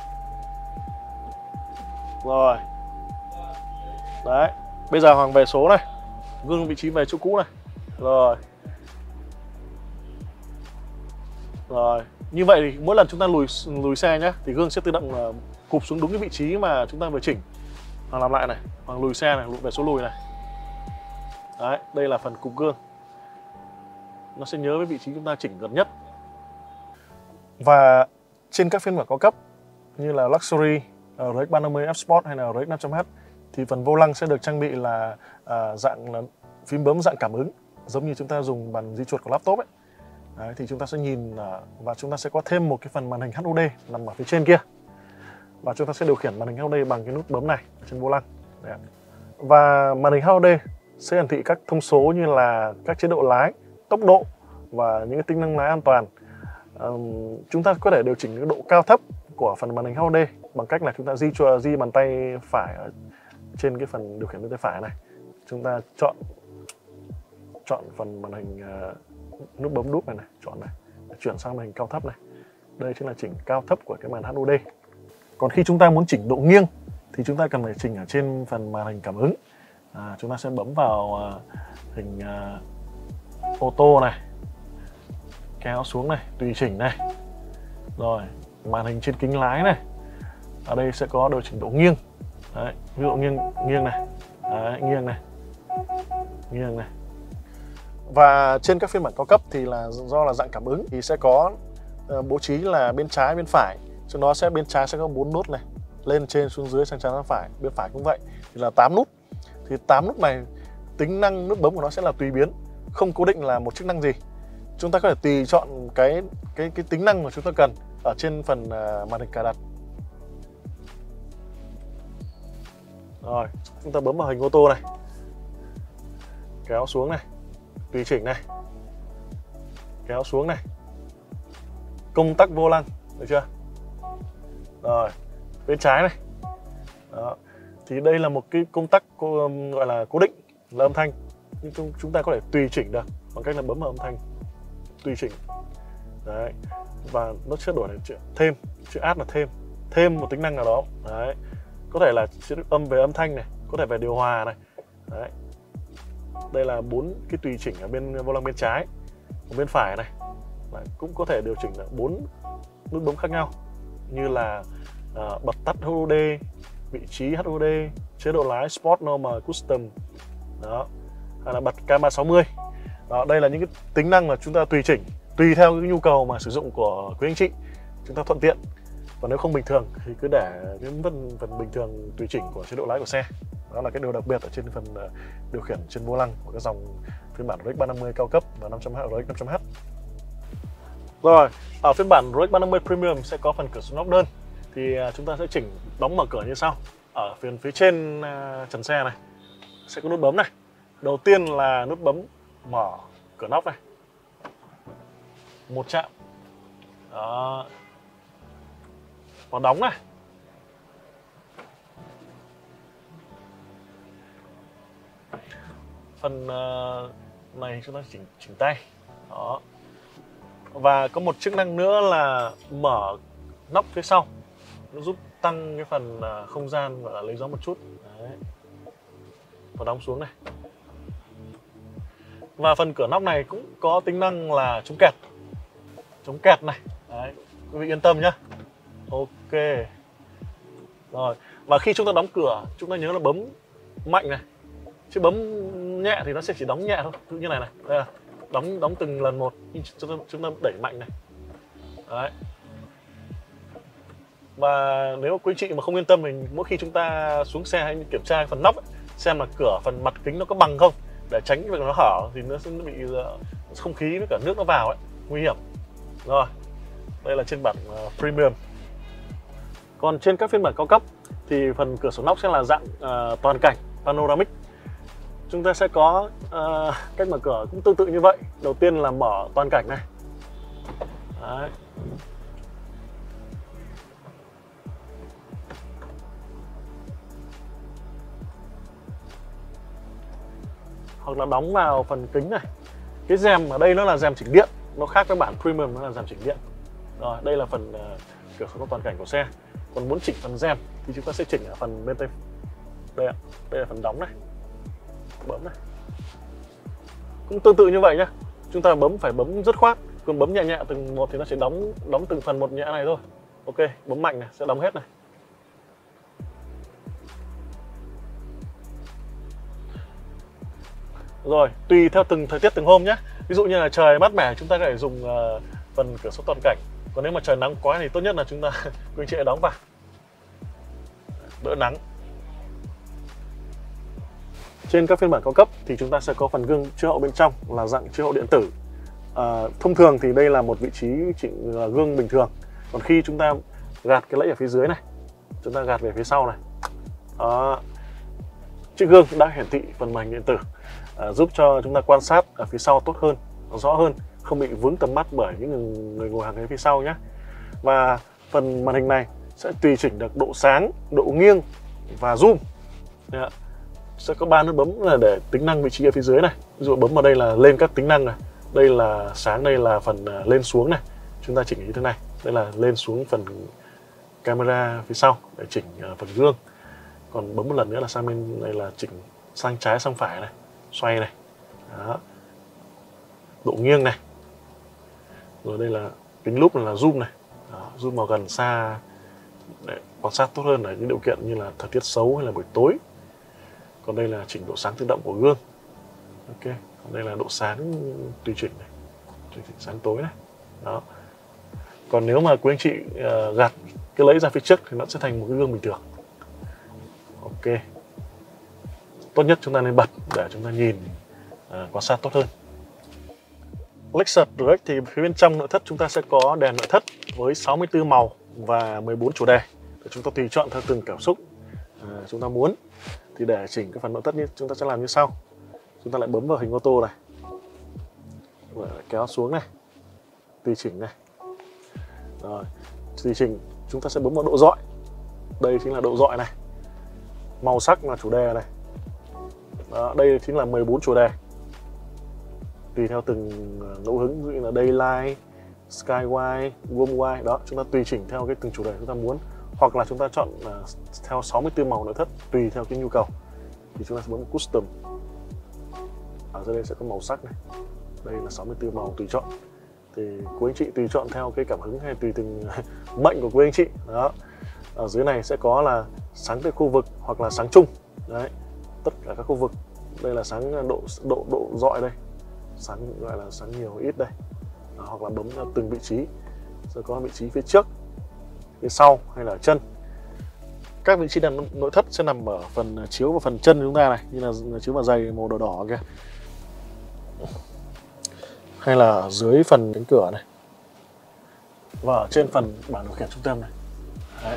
Rồi. Đấy. Bây giờ Hoàng về số này, gương vị trí về chỗ cũ này. Rồi. Rồi. Như vậy thì mỗi lần chúng ta lùi lùi xe nhé, thì gương sẽ tự động uh, cụp xuống đúng cái vị trí mà chúng ta vừa chỉnh. Hoàng làm lại này, Hoàng lùi xe này, lùi về số lùi này. Đấy, đây là phần cụp gương. Nó sẽ nhớ với vị trí chúng ta chỉnh gần nhất. Và trên các phiên bản cao cấp như là Luxury, uh, R X ba trăm năm mươi F Sport hay là R X năm trăm H thì phần vô lăng sẽ được trang bị là uh, dạng là phím bấm dạng cảm ứng, giống như chúng ta dùng bàn di chuột của laptop ấy. Đấy, thì chúng ta sẽ nhìn uh, và chúng ta sẽ có thêm một cái phần màn hình hát o đê nằm ở phía trên kia. Và chúng ta sẽ điều khiển màn hình hát o đê bằng cái nút bấm này trên vô lăng. Đấy. Và màn hình hát o đê sẽ hiển thị các thông số như là các chế độ lái, tốc độ và những cái tính năng lái an toàn. um, chúng ta có thể điều chỉnh cái độ cao thấp của phần màn hình hát u đê bằng cách là chúng ta di cho di bàn tay phải ở trên cái phần điều khiển bên tay phải này. Chúng ta chọn chọn phần màn hình uh, nút bấm đúp này này, chọn này, để chuyển sang màn hình cao thấp này. Đây chính là chỉnh cao thấp của cái màn hát u đê. Còn khi chúng ta muốn chỉnh độ nghiêng thì chúng ta cần phải chỉnh ở trên phần màn hình cảm ứng. À, chúng ta sẽ bấm vào uh, hình uh, ô tô này, kéo xuống này, tùy chỉnh này. Rồi, màn hình trên kính lái này. Ở đây sẽ có điều chỉnh độ nghiêng. Đấy, ví dụ nghiêng nghiêng này. Đấy, nghiêng này. Nghiêng này. Và trên các phiên bản cao cấp thì là do là dạng cảm ứng thì sẽ có uh, bố trí là bên trái bên phải. Trong đó sẽ bên trái sẽ có bốn nút này, lên trên xuống dưới sang trái sang phải, bên phải cũng vậy. Thì là tám nút. Thì tám nút này tính năng nút bấm của nó sẽ là tùy biến, không cố định là một chức năng gì. Chúng ta có thể tùy chọn cái cái cái tính năng mà chúng ta cần ở trên phần uh, màn hình cài đặt. Rồi, chúng ta bấm vào hình ô tô này, kéo xuống này, tùy chỉnh này, kéo xuống này, công tắc vô lăng, được chưa? Rồi, bên trái này. Đó. Thì đây là một cái công tắc gọi là cố định là âm thanh, nhưng chúng ta có thể tùy chỉnh được bằng cách là bấm vào âm thanh, tùy chỉnh. Đấy. Và nó sẽ đổi thành chữ thêm, chữ add là thêm, thêm một tính năng nào đó. Đấy. Có thể là chữ âm về âm thanh này, có thể về điều hòa này. Đấy. Đây là bốn cái tùy chỉnh ở bên vô lăng bên trái. Ở bên phải này Đấy. Cũng có thể điều chỉnh là bốn nút bấm khác nhau, như là uh, bật tắt hát u đê, vị trí hát u đê, chế độ lái Sport, Normal, Custom. Đó. Hay là bật camera sáu mươi. Đó, đây là những cái tính năng mà chúng ta tùy chỉnh tùy theo cái nhu cầu mà sử dụng của quý anh chị, chúng ta thuận tiện. Còn nếu không bình thường thì cứ để cái phần, phần bình thường tùy chỉnh của chế độ lái của xe. Đó là cái điều đặc biệt ở trên phần uh, điều khiển trên vô lăng của cái dòng phiên bản rờ ích ba trăm năm mươi cao cấp và năm trăm H, rờ ích năm trăm H. Rồi, ở phiên bản rờ ích ba trăm năm mươi Premium sẽ có phần cửa sổ nóc đơn. Thì uh, chúng ta sẽ chỉnh đóng mở cửa như sau. Ở phía, phía trên uh, trần xe này sẽ có nút bấm này. Đầu tiên là nút bấm mở cửa nóc này, một chạm. Đó. Còn đóng này. Phần uh, này chúng ta chỉnh chỉnh tay. Đó. Và có một chức năng nữa là mở nóc phía sau, nó giúp tăng cái phần uh, không gian và lấy gió một chút. Đấy. Và đóng xuống này. Và phần cửa nóc này cũng có tính năng là chống kẹt, chống kẹt này. Đấy. Quý vị yên tâm nhá. Ok. Rồi. Và khi chúng ta đóng cửa, chúng ta nhớ là bấm mạnh này, chứ bấm nhẹ thì nó sẽ chỉ đóng nhẹ thôi, như này này. Đây là đóng đóng từng lần một, chúng ta, chúng ta đẩy mạnh này. Đấy. Và nếu quý chị mà không yên tâm mình, mỗi khi chúng ta xuống xe hay kiểm tra phần nóc ấy, xem là cửa phần mặt kính nó có bằng không, để tránh việc nó hở thì nó sẽ bị không khí với cả nước nó vào ấy, nguy hiểm. Rồi, đây là trên bản uh, Premium. Còn trên các phiên bản cao cấp thì phần cửa sổ nóc sẽ là dạng uh, toàn cảnh panoramic. Chúng ta sẽ có uh, cách mở cửa cũng tương tự như vậy. Đầu tiên là mở toàn cảnh này. Đấy. Hoặc là đóng vào phần kính này. Cái rèm ở đây nó là rèm chỉnh điện, nó khác với bản Premium, nó là rèm chỉnh điện. Rồi, đây là phần uh, cửa sổ toàn cảnh của xe. Còn muốn chỉnh phần rèm thì chúng ta sẽ chỉnh ở phần bên tay. Đây ạ, đây là phần đóng này. Bấm này. Cũng tương tự như vậy nhá. Chúng ta bấm phải bấm rất khoát, còn bấm nhẹ nhẹ từng một thì nó sẽ đóng đóng từng phần một nhẹ này thôi. Ok, bấm mạnh này sẽ đóng hết này. Rồi, tùy theo từng thời tiết từng hôm nhé. Ví dụ như là trời mát mẻ chúng ta có thể dùng uh, phần cửa sổ toàn cảnh. Còn nếu mà trời nắng quá thì tốt nhất là chúng ta quý anh chị đóng vào, đỡ nắng. Trên các phiên bản cao cấp thì chúng ta sẽ có phần gương chiếu hậu bên trong là dạng chiếu hậu điện tử. À, thông thường thì đây là một vị trí chỉnh uh, gương bình thường. Còn khi chúng ta gạt cái lẫy ở phía dưới này, chúng ta gạt về phía sau này, đó, chiếc gương đã hiển thị phần màn hình điện tử, à, giúp cho chúng ta quan sát ở phía sau tốt hơn, rõ hơn. không bị vướng tầm mắt bởi những người, người ngồi hàng ghế phía sau nhé. Và phần màn hình này sẽ tùy chỉnh được độ sáng, độ nghiêng và zoom. Đấy, sẽ có ba nút bấm là để tính năng vị trí ở phía dưới này. Ví dụ bấm vào đây là lên các tính năng này, đây là sáng, đây là phần lên xuống này, chúng ta chỉnh như thế này. Đây là lên xuống phần camera phía sau để chỉnh phần gương. Còn bấm một lần nữa là sang bên này là chỉnh sang trái sang phải này, xoay này. Đó. Độ nghiêng này. Rồi đây là kính lúp này là zoom này. Đó, zoom vào gần xa để quan sát tốt hơn ở những điều kiện như là thời tiết xấu hay là buổi tối. Còn đây là chỉnh độ sáng tự động của gương. Ok, còn đây là độ sáng tùy chỉnh này, tùy chỉnh sáng tối này. Đó. Còn nếu mà quý anh chị uh, gạt cái lấy ra phía trước thì nó sẽ thành một cái gương bình thường. Ok. Tốt nhất chúng ta nên bật để chúng ta nhìn uh, quan sát tốt hơn. Lexus rờ ích thì phía bên trong nội thất chúng ta sẽ có đèn nội thất với sáu mươi tư màu và mười bốn chủ đề để chúng ta tùy chọn theo từng cảm xúc uh, chúng ta muốn. Thì để chỉnh cái phần nội thất như chúng ta sẽ làm như sau. Chúng ta lại bấm vào hình ô tô này, rồi kéo xuống này, tùy chỉnh này. Rồi, tùy chỉnh chúng ta sẽ bấm vào độ rọi. Đây chính là độ rọi này. Màu sắc là chủ đề này. Đó, đây chính là mười bốn chủ đề. Tùy theo từng ngẫu hứng, ví dụ như là Daylight, Skywise, Warmwise. Đó, chúng ta tùy chỉnh theo cái từng chủ đề chúng ta muốn. Hoặc là chúng ta chọn uh, theo sáu mươi tư màu nội thất tùy theo cái nhu cầu. Thì chúng ta sẽ bấm Custom. Ở dưới đây sẽ có màu sắc này. Đây là sáu mươi tư màu tùy chọn. Thì quý anh chị tùy chọn theo cái cảm hứng hay tùy từng mệnh của quý anh chị. Đó. Ở dưới này sẽ có là sáng tới khu vực hoặc là sáng chung. Đấy. Tất cả các khu vực. Đây là sáng độ độ độ rọi đây. Sáng gọi là sáng nhiều ít đây. Đó, hoặc là bấm vào từng vị trí. Sẽ có vị trí phía trước, phía sau hay là ở chân. Các vị trí đèn nội thất sẽ nằm ở phần chiếu và phần chân chúng ta này, như là chiếu và giày màu đỏ đỏ kìa. Hay là ở dưới phần cánh cửa này. Và ở trên phần bảng điều khiển trung tâm này. Đấy.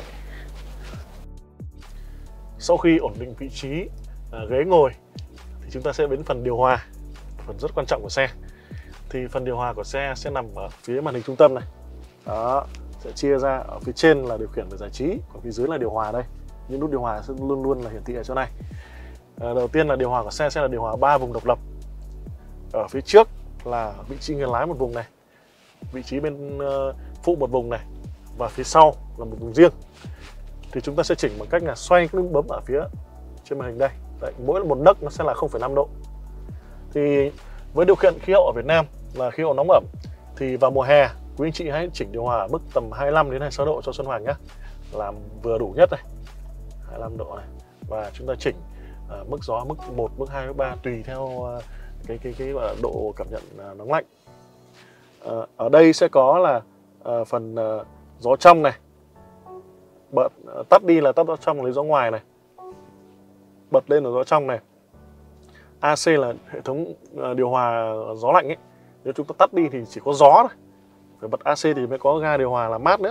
Sau khi ổn định vị trí ghế ngồi thì chúng ta sẽ đến phần điều hòa, phần rất quan trọng của xe. Thì phần điều hòa của xe sẽ nằm ở phía màn hình trung tâm này. Đó, sẽ chia ra ở phía trên là điều khiển về giải trí, còn phía dưới là điều hòa đây. Những nút điều hòa sẽ luôn luôn là hiển thị ở chỗ này. À, đầu tiên là điều hòa của xe sẽ là điều hòa ba vùng độc lập. Ở phía trước là vị trí người lái một vùng này, vị trí bên uh, phụ một vùng này, và phía sau là một vùng riêng. Thì chúng ta sẽ chỉnh bằng cách là xoay cái nút bấm ở phía trên màn hình đây. Đấy, mỗi một nấc nó sẽ là không phẩy năm độ. Thì với điều kiện khí hậu ở Việt Nam là khí hậu nóng ẩm, thì vào mùa hè quý anh chị hãy chỉnh điều hòa ở mức tầm hai mươi lăm đến hai mươi sáu độ cho Xuân Hoàng nhé, làm vừa đủ nhất này, hai mươi lăm độ này. Và chúng ta chỉnh uh, mức gió mức một, mức hai, mức ba tùy theo uh, cái cái cái gọi là độ cảm nhận uh, nóng lạnh. Uh, ở đây sẽ có là uh, phần uh, gió trong này, bật uh, tắt đi là tắt gió trong, lấy gió ngoài này, bật lên là gió trong này. a xê là hệ thống uh, điều hòa gió lạnh ấy. Nếu chúng ta tắt đi thì chỉ có gió thôi. Phải bật a xê thì mới có ga điều hòa làm mát nữa.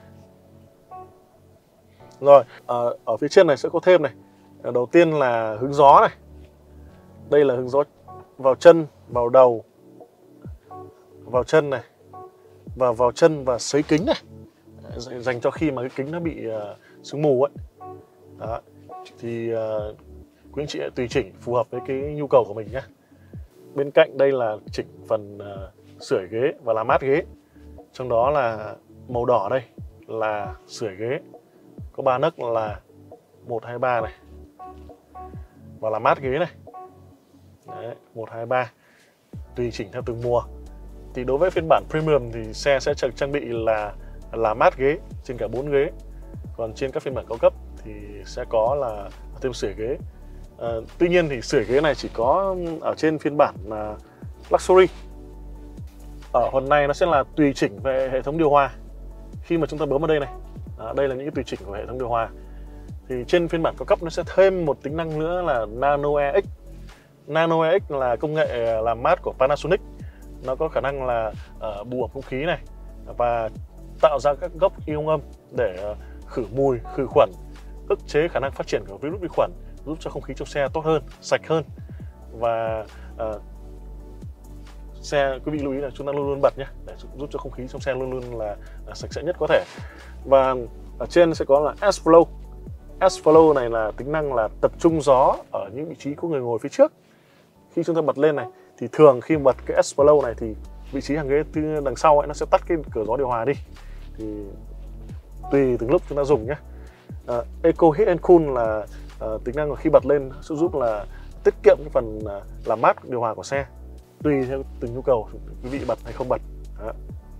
Rồi, ở, ở phía trên này sẽ có thêm này. Đầu tiên là hướng gió này. Đây là hướng gió vào chân, vào đầu, vào chân này, và vào chân và sấy kính này, dành cho khi mà cái kính nó bị uh, sương mù ấy. Đó. Thì uh, quý anh chị tùy chỉnh phù hợp với cái nhu cầu của mình nhé. Bên cạnh đây là chỉnh phần uh, sưởi ghế và làm mát ghế. Trong đó là màu đỏ đây là sưởi ghế, có ba nấc là một, hai, ba này, và làm mát ghế này. Đấy, một, hai, ba, tùy chỉnh theo từng mùa. Thì đối với phiên bản Premium thì xe sẽ trang bị là làm mát ghế trên cả bốn ghế. Còn trên các phiên bản cao cấp thì sẽ có là thêm sưởi ghế. À, tuy nhiên thì sưởi ghế này chỉ có ở trên phiên bản uh, Luxury. Ở phần này nó sẽ là tùy chỉnh về hệ thống điều hòa. Khi mà chúng ta bấm vào đây này, à, đây là những cái tùy chỉnh của hệ thống điều hòa. Thì trên phiên bản cao cấp nó sẽ thêm một tính năng nữa là Nano e ích. Nano e ích là công nghệ làm mát của Panasonic. Nó có khả năng là uh, bù ẩm không khí này và tạo ra các gốc ion âm để uh, khử mùi, khử khuẩn, ức chế khả năng phát triển của virus vi khuẩn, giúp cho không khí trong xe tốt hơn, sạch hơn và uh, xe quý vị lưu ý là chúng ta luôn luôn bật nhé, để giúp cho không khí trong xe luôn luôn là, là sạch sẽ nhất có thể. Và ở trên sẽ có là S-Flow. S-Flow này là tính năng là tập trung gió ở những vị trí có người ngồi phía trước. Khi chúng ta bật lên này thì thường khi bật cái S-Flow này thì vị trí hàng ghế đằng sau ấy nó sẽ tắt cái cửa gió điều hòa đi. Thì tùy từng lúc chúng ta dùng nhé. Uh, Eco Heat and Cool là uh, tính năng khi bật lên sẽ giúp là tiết kiệm cái phần uh, làm mát điều hòa của xe, tùy theo từng nhu cầu quý vị bật hay không bật. Đó.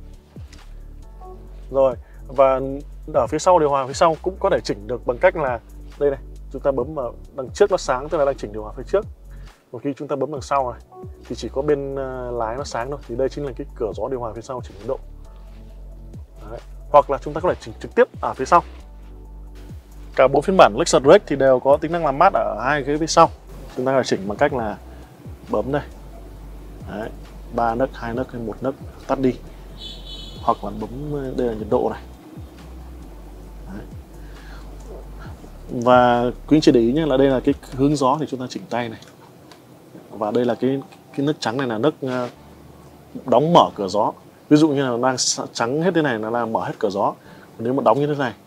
Rồi, và ở phía sau điều hòa phía sau cũng có thể chỉnh được bằng cách là đây này, chúng ta bấm vào đằng trước nó sáng, tức là đang chỉnh điều hòa phía trước. Một khi chúng ta bấm đằng sau này thì chỉ có bên uh, lái nó sáng thôi, thì đây chính là cái cửa gió điều hòa phía sau chỉnh nhiệt độ. Đấy. Hoặc là chúng ta có thể chỉnh trực tiếp ở phía sau. Cả bốn phiên bản Lexus R X thì đều có tính năng làm mát ở hai ghế phía sau. Chúng ta có thể chỉnh bằng cách là bấm đây, đấy, ba nấc, hai nấc hay một nấc tắt đi, hoặc là bấm đây là nhiệt độ này. Đấy. Và quý anh chị để ý nhé, là đây là cái hướng gió thì chúng ta chỉnh tay này, và đây là cái cái nấc trắng này là nấc đóng mở cửa gió. Ví dụ như là đang trắng hết thế này là mở hết cửa gió. Còn nếu mà đóng như thế này,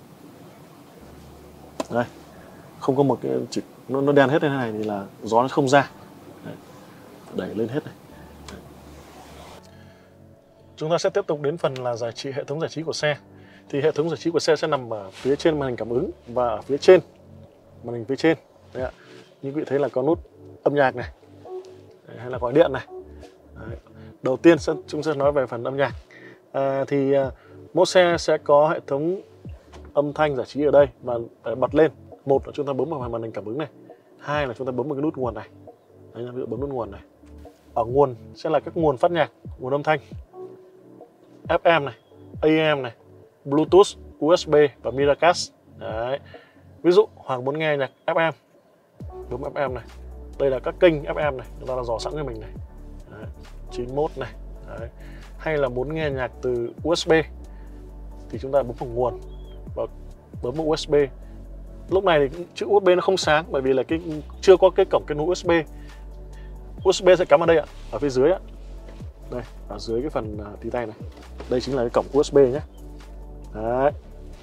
đây, không có một cái chỉ nó, nó đen hết thế này thì là gió nó không ra. Đấy. Đẩy lên hết này. Đấy. Chúng ta sẽ tiếp tục đến phần là giải trí, hệ thống giải trí của xe. Thì hệ thống giải trí của xe sẽ nằm ở phía trên màn hình cảm ứng và ở phía trên màn hình phía trên. Đấy ạ. Như quý vị thấy là có nút âm nhạc này. Đấy, hay là gọi điện này. Đấy. Đầu tiên sẽ, chúng sẽ nói về phần âm nhạc. À, thì uh, mỗi xe sẽ có hệ thống âm thanh giải trí ở đây, và để bật lên, một là chúng ta bấm vào màn hình cảm ứng này, hai là chúng ta bấm vào cái nút nguồn này. Đấy, ví dụ bấm nút nguồn này. Ở nguồn sẽ là các nguồn phát nhạc, nguồn âm thanh, ép em này, a em này, Bluetooth, u ét bê và Miracast. Đấy. Ví dụ Hoàng muốn nghe nhạc ép em, bấm ép em này. Đây là các kênh ép em này, chúng ta đã dò sẵn cho mình này. Đấy. chín mươi mốt này. Đấy. Hay là muốn nghe nhạc từ u ét bê thì chúng ta bấm vào nguồn và bấm vào u ét bê. Lúc này thì chữ u ét bê nó không sáng, bởi vì là cái chưa có cái cổng kết nối u ét bê. u ét bê sẽ cắm ở đây ạ, ở phía dưới ạ. Đây, ở dưới cái phần tí tay này. Đây chính là cái cổng u ét bê nhé. Đấy.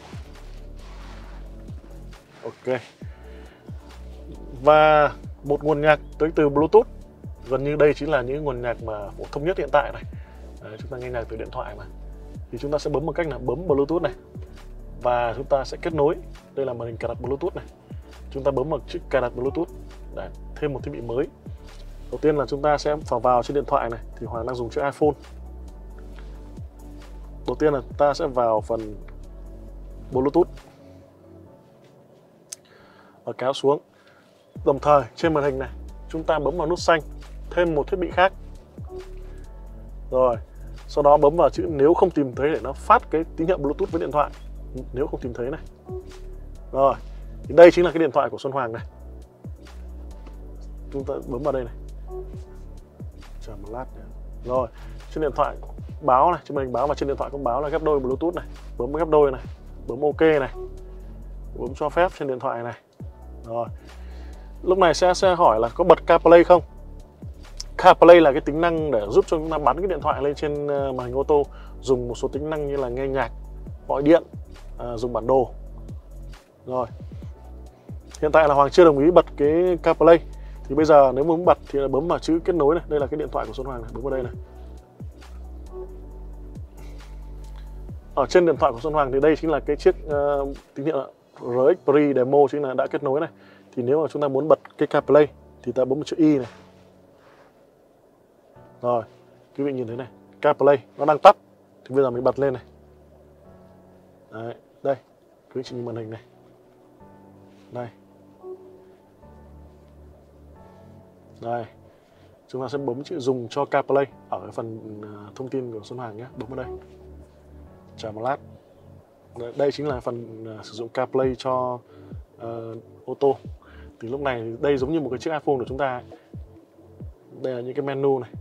Ok. Và một nguồn nhạc tới từ Bluetooth. Gần như đây chính là những nguồn nhạc mà phổ thông nhất hiện tại này. Đấy, chúng ta nghe nhạc từ điện thoại mà. Thì chúng ta sẽ bấm một cách là bấm Bluetooth này, và chúng ta sẽ kết nối. Đây là màn hình cài đặt Bluetooth này. Chúng ta bấm vào chữ cài đặt Bluetooth để thêm một thiết bị mới. Đầu tiên là chúng ta sẽ vào vào trên điện thoại này. Thì Hoàng đang dùng chiếc iPhone. Đầu tiên là ta sẽ vào phần Bluetooth và kéo xuống. Đồng thời trên màn hình này chúng ta bấm vào nút xanh, thêm một thiết bị khác. Rồi, sau đó bấm vào chữ nếu không tìm thấy để nó phát cái tín hiệu Bluetooth với điện thoại. Nếu không tìm thấy này. Rồi, thì đây chính là cái điện thoại của Xuân Hoàng này. Chúng ta bấm vào đây này. Chờ một lát nữa. Rồi, trên điện thoại báo này, trên màn hình báo và trên điện thoại cũng báo là ghép đôi Bluetooth này. Bấm ghép đôi này, bấm OK này, bấm cho phép trên điện thoại này. Rồi, lúc này sẽ, sẽ hỏi là có bật CarPlay không? CarPlay là cái tính năng để giúp cho chúng ta bắn cái điện thoại lên trên màn hình ô tô, dùng một số tính năng như là nghe nhạc, gọi điện, à, dùng bản đồ. Rồi, hiện tại là Hoàng chưa đồng ý bật cái CarPlay. Thì bây giờ nếu muốn bật thì là bấm vào chữ kết nối này. Đây là cái điện thoại của Xuân Hoàng này, bấm vào đây này. Ở trên điện thoại của Xuân Hoàng thì đây chính là cái chiếc uh, tín hiệu R X Pre Demo, chính là đã kết nối này. Thì nếu mà chúng ta muốn bật cái CarPlay thì ta bấm vào chữ Y này. Rồi, quý vị nhìn thấy này, CarPlay nó đang tắt. Thì bây giờ mình bật lên này. Đấy, đây, quý vị nhìn màn hình này. Đây. Đây. Chúng ta sẽ bấm chữ dùng cho CarPlay ở cái phần thông tin của Xuân Hoàng nhé, bấm vào đây. Chờ một lát. Đây chính là phần uh, sử dụng CarPlay cho uh, ô tô. Thì lúc này đây giống như một cái chiếc iPhone của chúng ta. Đây là những cái menu này.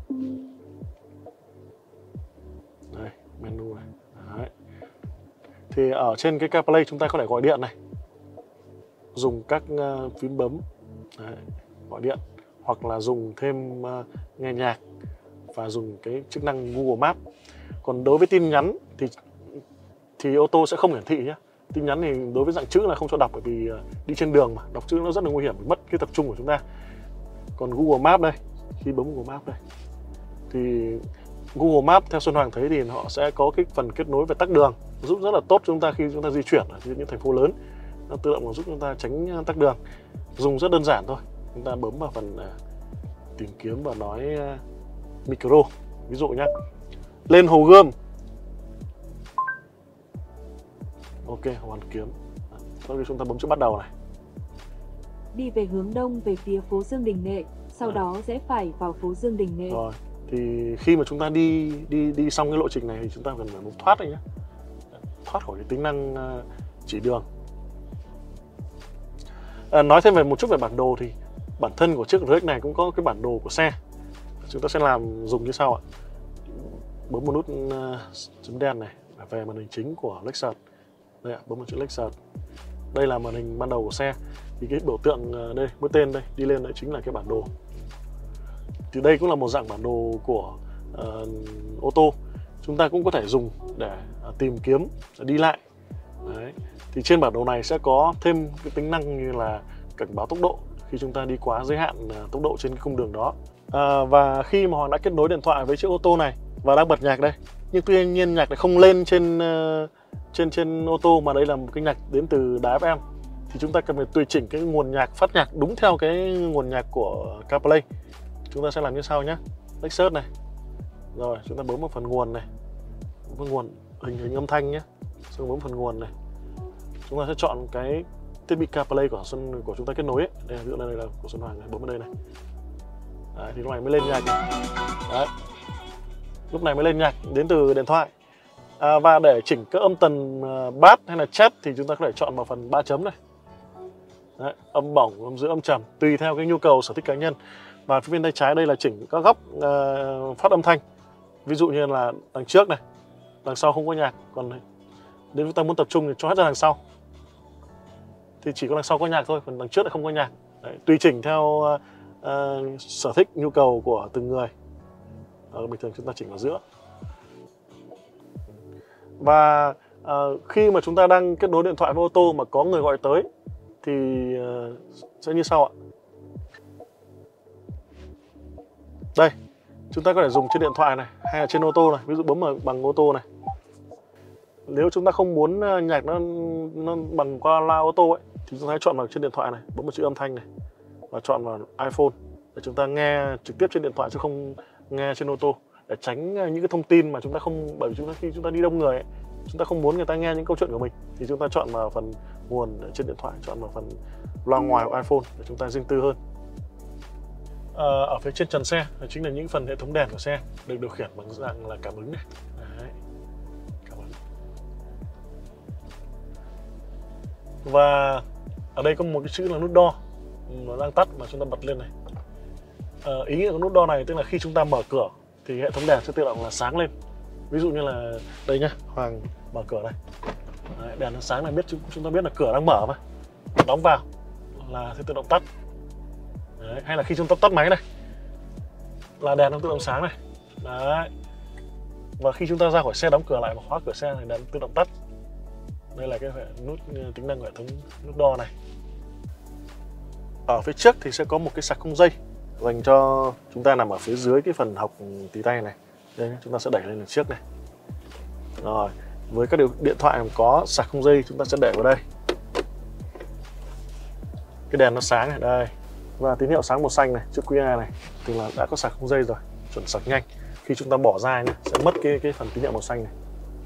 Đây, menu này. Đấy. Thì ở trên cái CarPlay chúng ta có thể gọi điện này, dùng các uh, phím bấm. Đấy, gọi điện, hoặc là dùng thêm uh, nghe nhạc, và dùng cái chức năng Google Maps. Còn đối với tin nhắn thì thì ô tô sẽ không hiển thị nhé. Tin nhắn thì đối với dạng chữ là không cho đọc, bởi vì đi trên đường mà đọc chữ nó rất là nguy hiểm, mất cái tập trung của chúng ta. Còn Google Maps đây, khi bấm Google Maps đây thì Google Maps theo Xuân Hoàng thấy thì họ sẽ có cái phần kết nối về tắc đường, giúp rất là tốt cho chúng ta khi chúng ta di chuyển ở những thành phố lớn. Nó tự động giúp chúng ta tránh tắc đường. Dùng rất đơn giản thôi, chúng ta bấm vào phần uh, tìm kiếm và nói uh, micro, ví dụ nhé, lên Hồ Gươm. Ok, Hoàn Kiếm. Sau khi chúng ta bấm chữ bắt đầu này. Đi về hướng đông về phía phố Dương Đình Nghệ, sau à. đó rẽ phải vào phố Dương Đình Nghệ. Rồi, thì khi mà chúng ta đi đi đi xong cái lộ trình này thì chúng ta cần phải bấm thoát đây nhé, thoát khỏi cái tính năng uh, chỉ đường. À, nói thêm về một chút về bản đồ thì bản thân của chiếc rờ ích này cũng có cái bản đồ của xe. Chúng ta sẽ làm dùng như sau ạ. Bấm một nút uh, chấm đen này về màn hình chính của Lexus. Đây ạ, bấm một chữ Lexus. Đây là màn hình ban đầu của xe. Thì cái biểu tượng uh, đây, mũi tên đây đi lên đấy chính là cái bản đồ. Thì đây cũng là một dạng bản đồ của uh, ô tô. Chúng ta cũng có thể dùng để uh, tìm kiếm, để đi lại. Đấy. Thì trên bản đồ này sẽ có thêm cái tính năng như là cảnh báo tốc độ khi chúng ta đi quá giới hạn uh, tốc độ trên cái khung đường đó. À, và khi mà họ đã kết nối điện thoại với chiếc ô tô này và đang bật nhạc đây, nhưng tuy nhiên nhạc lại không lên trên uh, trên trên ô tô, mà đây là một cái nhạc đến từ đài ép em, thì chúng ta cần phải tùy chỉnh cái nguồn nhạc, phát nhạc đúng theo cái nguồn nhạc của CarPlay. Chúng ta sẽ làm như sau nhé. Lexus này, rồi chúng ta bấm vào phần nguồn này, bấm vào nguồn hình hình âm thanh nhé, xong bấm phần nguồn này. Chúng ta sẽ chọn cái thiết bị CarPlay của Xuân của chúng ta kết nối ấy. Đây, ví dụ đây là của Xuân Hoàng này, bấm vào đây này. Đấy, thì lúc này mới lên nhạc này. Đấy. Lúc này mới lên nhạc đến từ điện thoại. À, và để chỉnh các âm tần uh, bass hay là chat thì chúng ta có thể chọn vào phần ba chấm này. Đấy, âm bổng, âm giữa, âm trầm tùy theo cái nhu cầu sở thích cá nhân. Và phía bên tay trái đây là chỉnh các góc uh, phát âm thanh. Ví dụ như là đằng trước này, đằng sau không có nhạc, còn nếu chúng ta muốn tập trung thì cho hết ra đằng sau. Thì chỉ có đằng sau có nhạc thôi, còn đằng trước lại không có nhạc. Đấy, tùy chỉnh theo uh, uh, sở thích, nhu cầu của từng người. Ở bình thường chúng ta chỉnh vào giữa. Và uh, khi mà chúng ta đang kết nối điện thoại với ô tô mà có người gọi tới thì uh, sẽ như sau ạ. Đây, chúng ta có thể dùng trên điện thoại này hay là trên ô tô này, ví dụ bấm vào bằng ô tô này. Nếu chúng ta không muốn nhạc nó, nó bằng qua loa ô tô ấy, thì chúng ta hãy chọn vào trên điện thoại này, bấm vào chữ âm thanh này và chọn vào iPhone để chúng ta nghe trực tiếp trên điện thoại chứ không nghe trên ô tô, để tránh những cái thông tin mà chúng ta không, bởi vì chúng ta khi chúng ta đi đông người ấy, chúng ta không muốn người ta nghe những câu chuyện của mình, thì chúng ta chọn vào phần nguồn trên điện thoại, chọn vào phần loa ngoài của iPhone để chúng ta riêng tư hơn. À, ở phía trên trần xe chính là những phần hệ thống đèn của xe được điều khiển bằng dạng là cảm ứng này. Đấy. Cảm ứng. Và ở đây có một cái chữ là nút đo, nó đang tắt mà chúng ta bật lên này. À, ý nghĩa của nút đo này tức là khi chúng ta mở cửa thì hệ thống đèn sẽ tự động là sáng lên. Ví dụ như là đây nhá, Hoàng mở cửa này. Đấy, đèn nó sáng này, biết chúng ta biết là cửa đang mở mà. Đóng vào là sẽ tự động tắt. Đấy, hay là khi chúng ta tắt máy này là đèn nó tự động sáng này. Đấy. Và khi chúng ta ra khỏi xe đóng cửa lại và khóa cửa xe thì đèn tự động tắt. Đây là cái nút tính năng hệ thống nút đo này. Ở phía trước thì sẽ có một cái sạc không dây dành cho chúng ta nằm ở phía dưới cái phần học tí tay này. Đây, chúng ta sẽ đẩy lên đằng trước này. Rồi, với các điều điện thoại có sạc không dây chúng ta sẽ để vào đây. Cái đèn nó sáng này, đây. Và tín hiệu sáng màu xanh này, chữ quy rờ này thì là đã có sạc không dây rồi, chuẩn sạc nhanh. Khi chúng ta bỏ ra nhé, sẽ mất cái cái phần tín hiệu màu xanh này.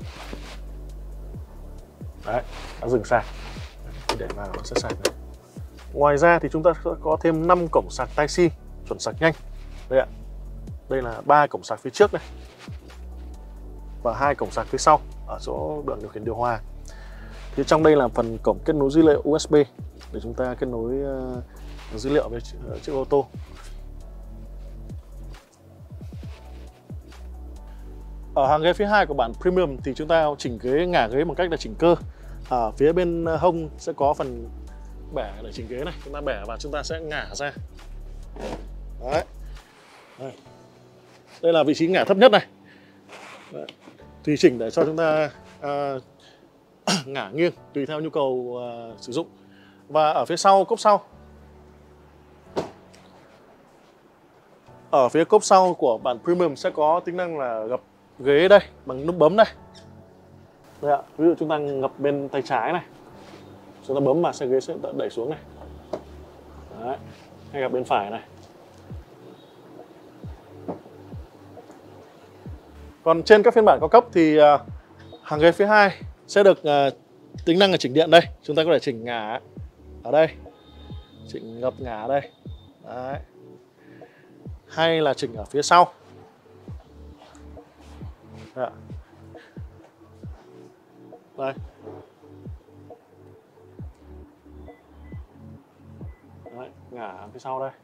Đấy, đã dừng sạc. Để vào nó sẽ sạc này. Ngoài ra thì chúng ta sẽ có thêm năm cổng sạc Type C chuẩn sạc nhanh. Đây ạ. Đây là ba cổng sạc phía trước này và hai cổng sạc phía sau ở chỗ đường điều khiển điều hòa. Thì trong đây là phần cổng kết nối dữ liệu u ét bê để chúng ta kết nối uh, dữ liệu với chiếc ô tô. Ở hàng ghế phía hai của bản Premium thì chúng ta chỉnh ghế, ngả ghế bằng cách là chỉnh cơ. Ở phía bên hông sẽ có phần bẻ để chỉnh ghế này, chúng ta bẻ và chúng ta sẽ ngả ra. Đấy. Đây. Đây là vị trí ngả thấp nhất này. Đấy. Tùy chỉnh để cho chúng ta à, ngả nghiêng tùy theo nhu cầu à, sử dụng. Và ở phía sau, cốp sau, ở phía cốp sau của bản Premium sẽ có tính năng là gập ghế đây bằng nút bấm này. Đây ạ, ví dụ chúng ta gập bên tay trái này, chúng ta bấm vào sẽ ghế sẽ đẩy xuống này. Đấy. Hay gập bên phải này. Còn trên các phiên bản cao cấp thì uh, hàng ghế phía hai sẽ được uh, tính năng là chỉnh điện đây. Chúng ta có thể chỉnh ngả ở đây, chỉnh gập ngả ở đây. Đấy. Hay là chỉnh ở phía sau. Đấy. Đây. Đấy, ngả ở phía sau đây.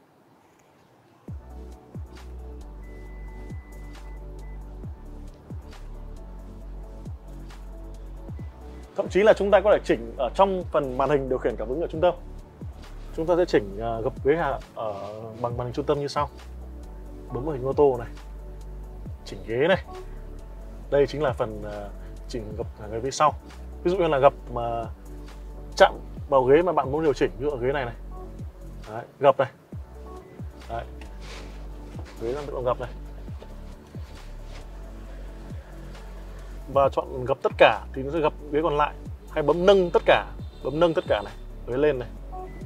Thậm chí là chúng ta có thể chỉnh ở trong phần màn hình điều khiển cảm ứng ở trung tâm. Chúng ta sẽ chỉnh uh, gập ghế hạ ở bằng màn hình trung tâm như sau. Bấm vào hình ô tô này, chỉnh ghế này. Đây chính là phần uh, chỉnh gập ghế phía sau. Ví dụ như là gập mà chạm vào ghế mà bạn muốn điều chỉnh, ví dụ ở ghế này này. Đấy, gập này. Đấy. Ghế đang tự động gập này. Và chọn gập tất cả thì nó sẽ gập ghế còn lại. Hay bấm nâng tất cả, bấm nâng tất cả này, ghế lên này.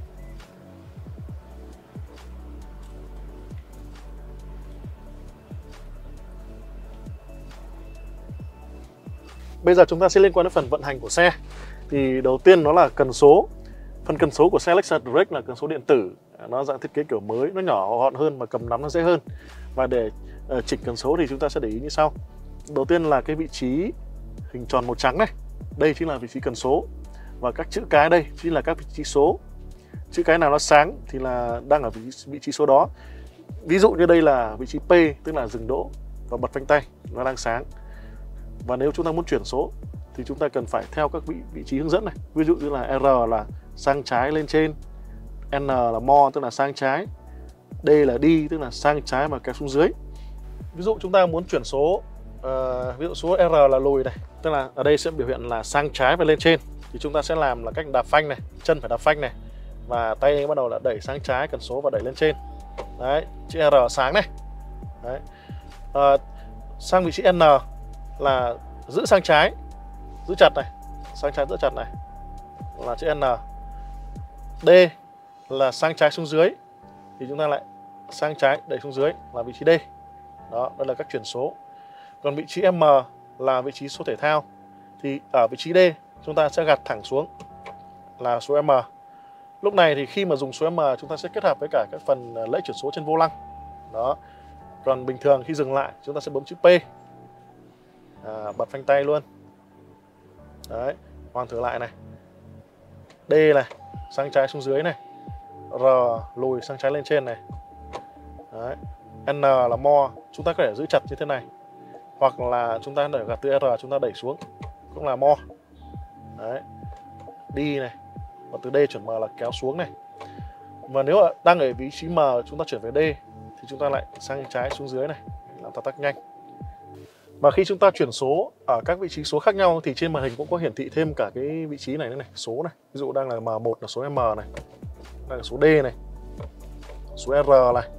Bây giờ chúng ta sẽ liên quan đến phần vận hành của xe. Thì đầu tiên nó là cần số. Phần cần số của xe Lexus Direct là cần số điện tử. Nó dạng thiết kế kiểu mới, nó nhỏ gọn hơn và cầm nắm nó dễ hơn. Và để uh, chỉnh cần số thì chúng ta sẽ để ý như sau. Đầu tiên là cái vị trí hình tròn màu trắng này. Đây chính là vị trí cần số. Và các chữ cái đây chính là các vị trí số. Chữ cái nào nó sáng thì là đang ở vị, vị trí số đó. Ví dụ như đây là vị trí P, tức là dừng đỗ và bật phanh tay, nó đang sáng. Và nếu chúng ta muốn chuyển số thì chúng ta cần phải theo các vị, vị trí hướng dẫn này. Ví dụ như là R là sang trái lên trên, N là more tức là sang trái, D là đi tức là sang trái mà kéo xuống dưới. Ví dụ chúng ta muốn chuyển số, uh, ví dụ số R là lùi này, tức là ở đây sẽ biểu hiện là sang trái và lên trên. Thì chúng ta sẽ làm là cách đạp phanh này, chân phải đạp phanh này, và tay bắt đầu là đẩy sang trái cần số và đẩy lên trên. Đấy, chữ R sáng này. Đấy. Uh, sang vị trí N là giữ sang trái, giữ chặt này, sang trái giữ chặt này là chữ N. D là sang trái xuống dưới thì chúng ta lại sang trái đẩy xuống dưới là vị trí D. Đó, đây là các chuyển số. Còn vị trí M là vị trí số thể thao thì ở vị trí D chúng ta sẽ gạt thẳng xuống là số M. Lúc này thì khi mà dùng số M chúng ta sẽ kết hợp với cả các phần lẫy chuyển số trên vô lăng. Đó. Còn bình thường khi dừng lại chúng ta sẽ bấm chữ P. À, bật phanh tay luôn. Đấy, hoàn thử lại này. D này, sang trái xuống dưới này. R lùi sang trái lên trên này. Đấy. N là more, chúng ta có thể giữ chặt như thế này. Hoặc là chúng ta để gạt từ R chúng ta đẩy xuống, cũng là more. Đấy. Đi này. Và từ D chuyển M là kéo xuống này. Và nếu đang ở vị trí M chúng ta chuyển về D thì chúng ta lại sang trái xuống dưới này, làm thao tác nhanh. Và khi chúng ta chuyển số ở các vị trí số khác nhau thì trên màn hình cũng có hiển thị thêm cả cái vị trí này nữa này, số này. Ví dụ đang là M một là số M này, đang là số D này, số R này,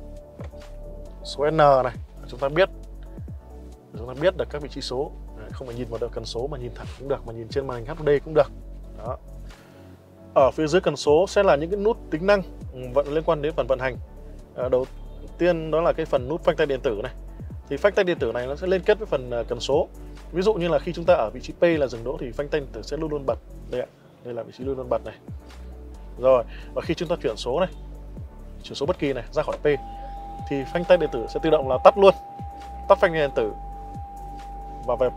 số N này. Chúng ta biết chúng ta biết được các vị trí số. Đấy, không phải nhìn vào được cần số mà nhìn thẳng cũng được, mà nhìn trên màn hình hát đê cũng được. Đó. Ở phía dưới cần số sẽ là những cái nút tính năng vận liên quan đến phần vận hành. À, đầu tiên đó là cái phần nút phanh tay điện tử này. Thì phanh tay điện tử này nó sẽ liên kết với phần cần số. Ví dụ như là khi chúng ta ở vị trí P là dừng đỗ thì phanh tay điện tử sẽ luôn luôn bật. Đây ạ, đây là vị trí luôn luôn bật này. Rồi, và khi chúng ta chuyển số này, chuyển số bất kỳ này ra khỏi P thì phanh tay điện tử sẽ tự động là tắt luôn. Tắt phanh tay điện tử và về P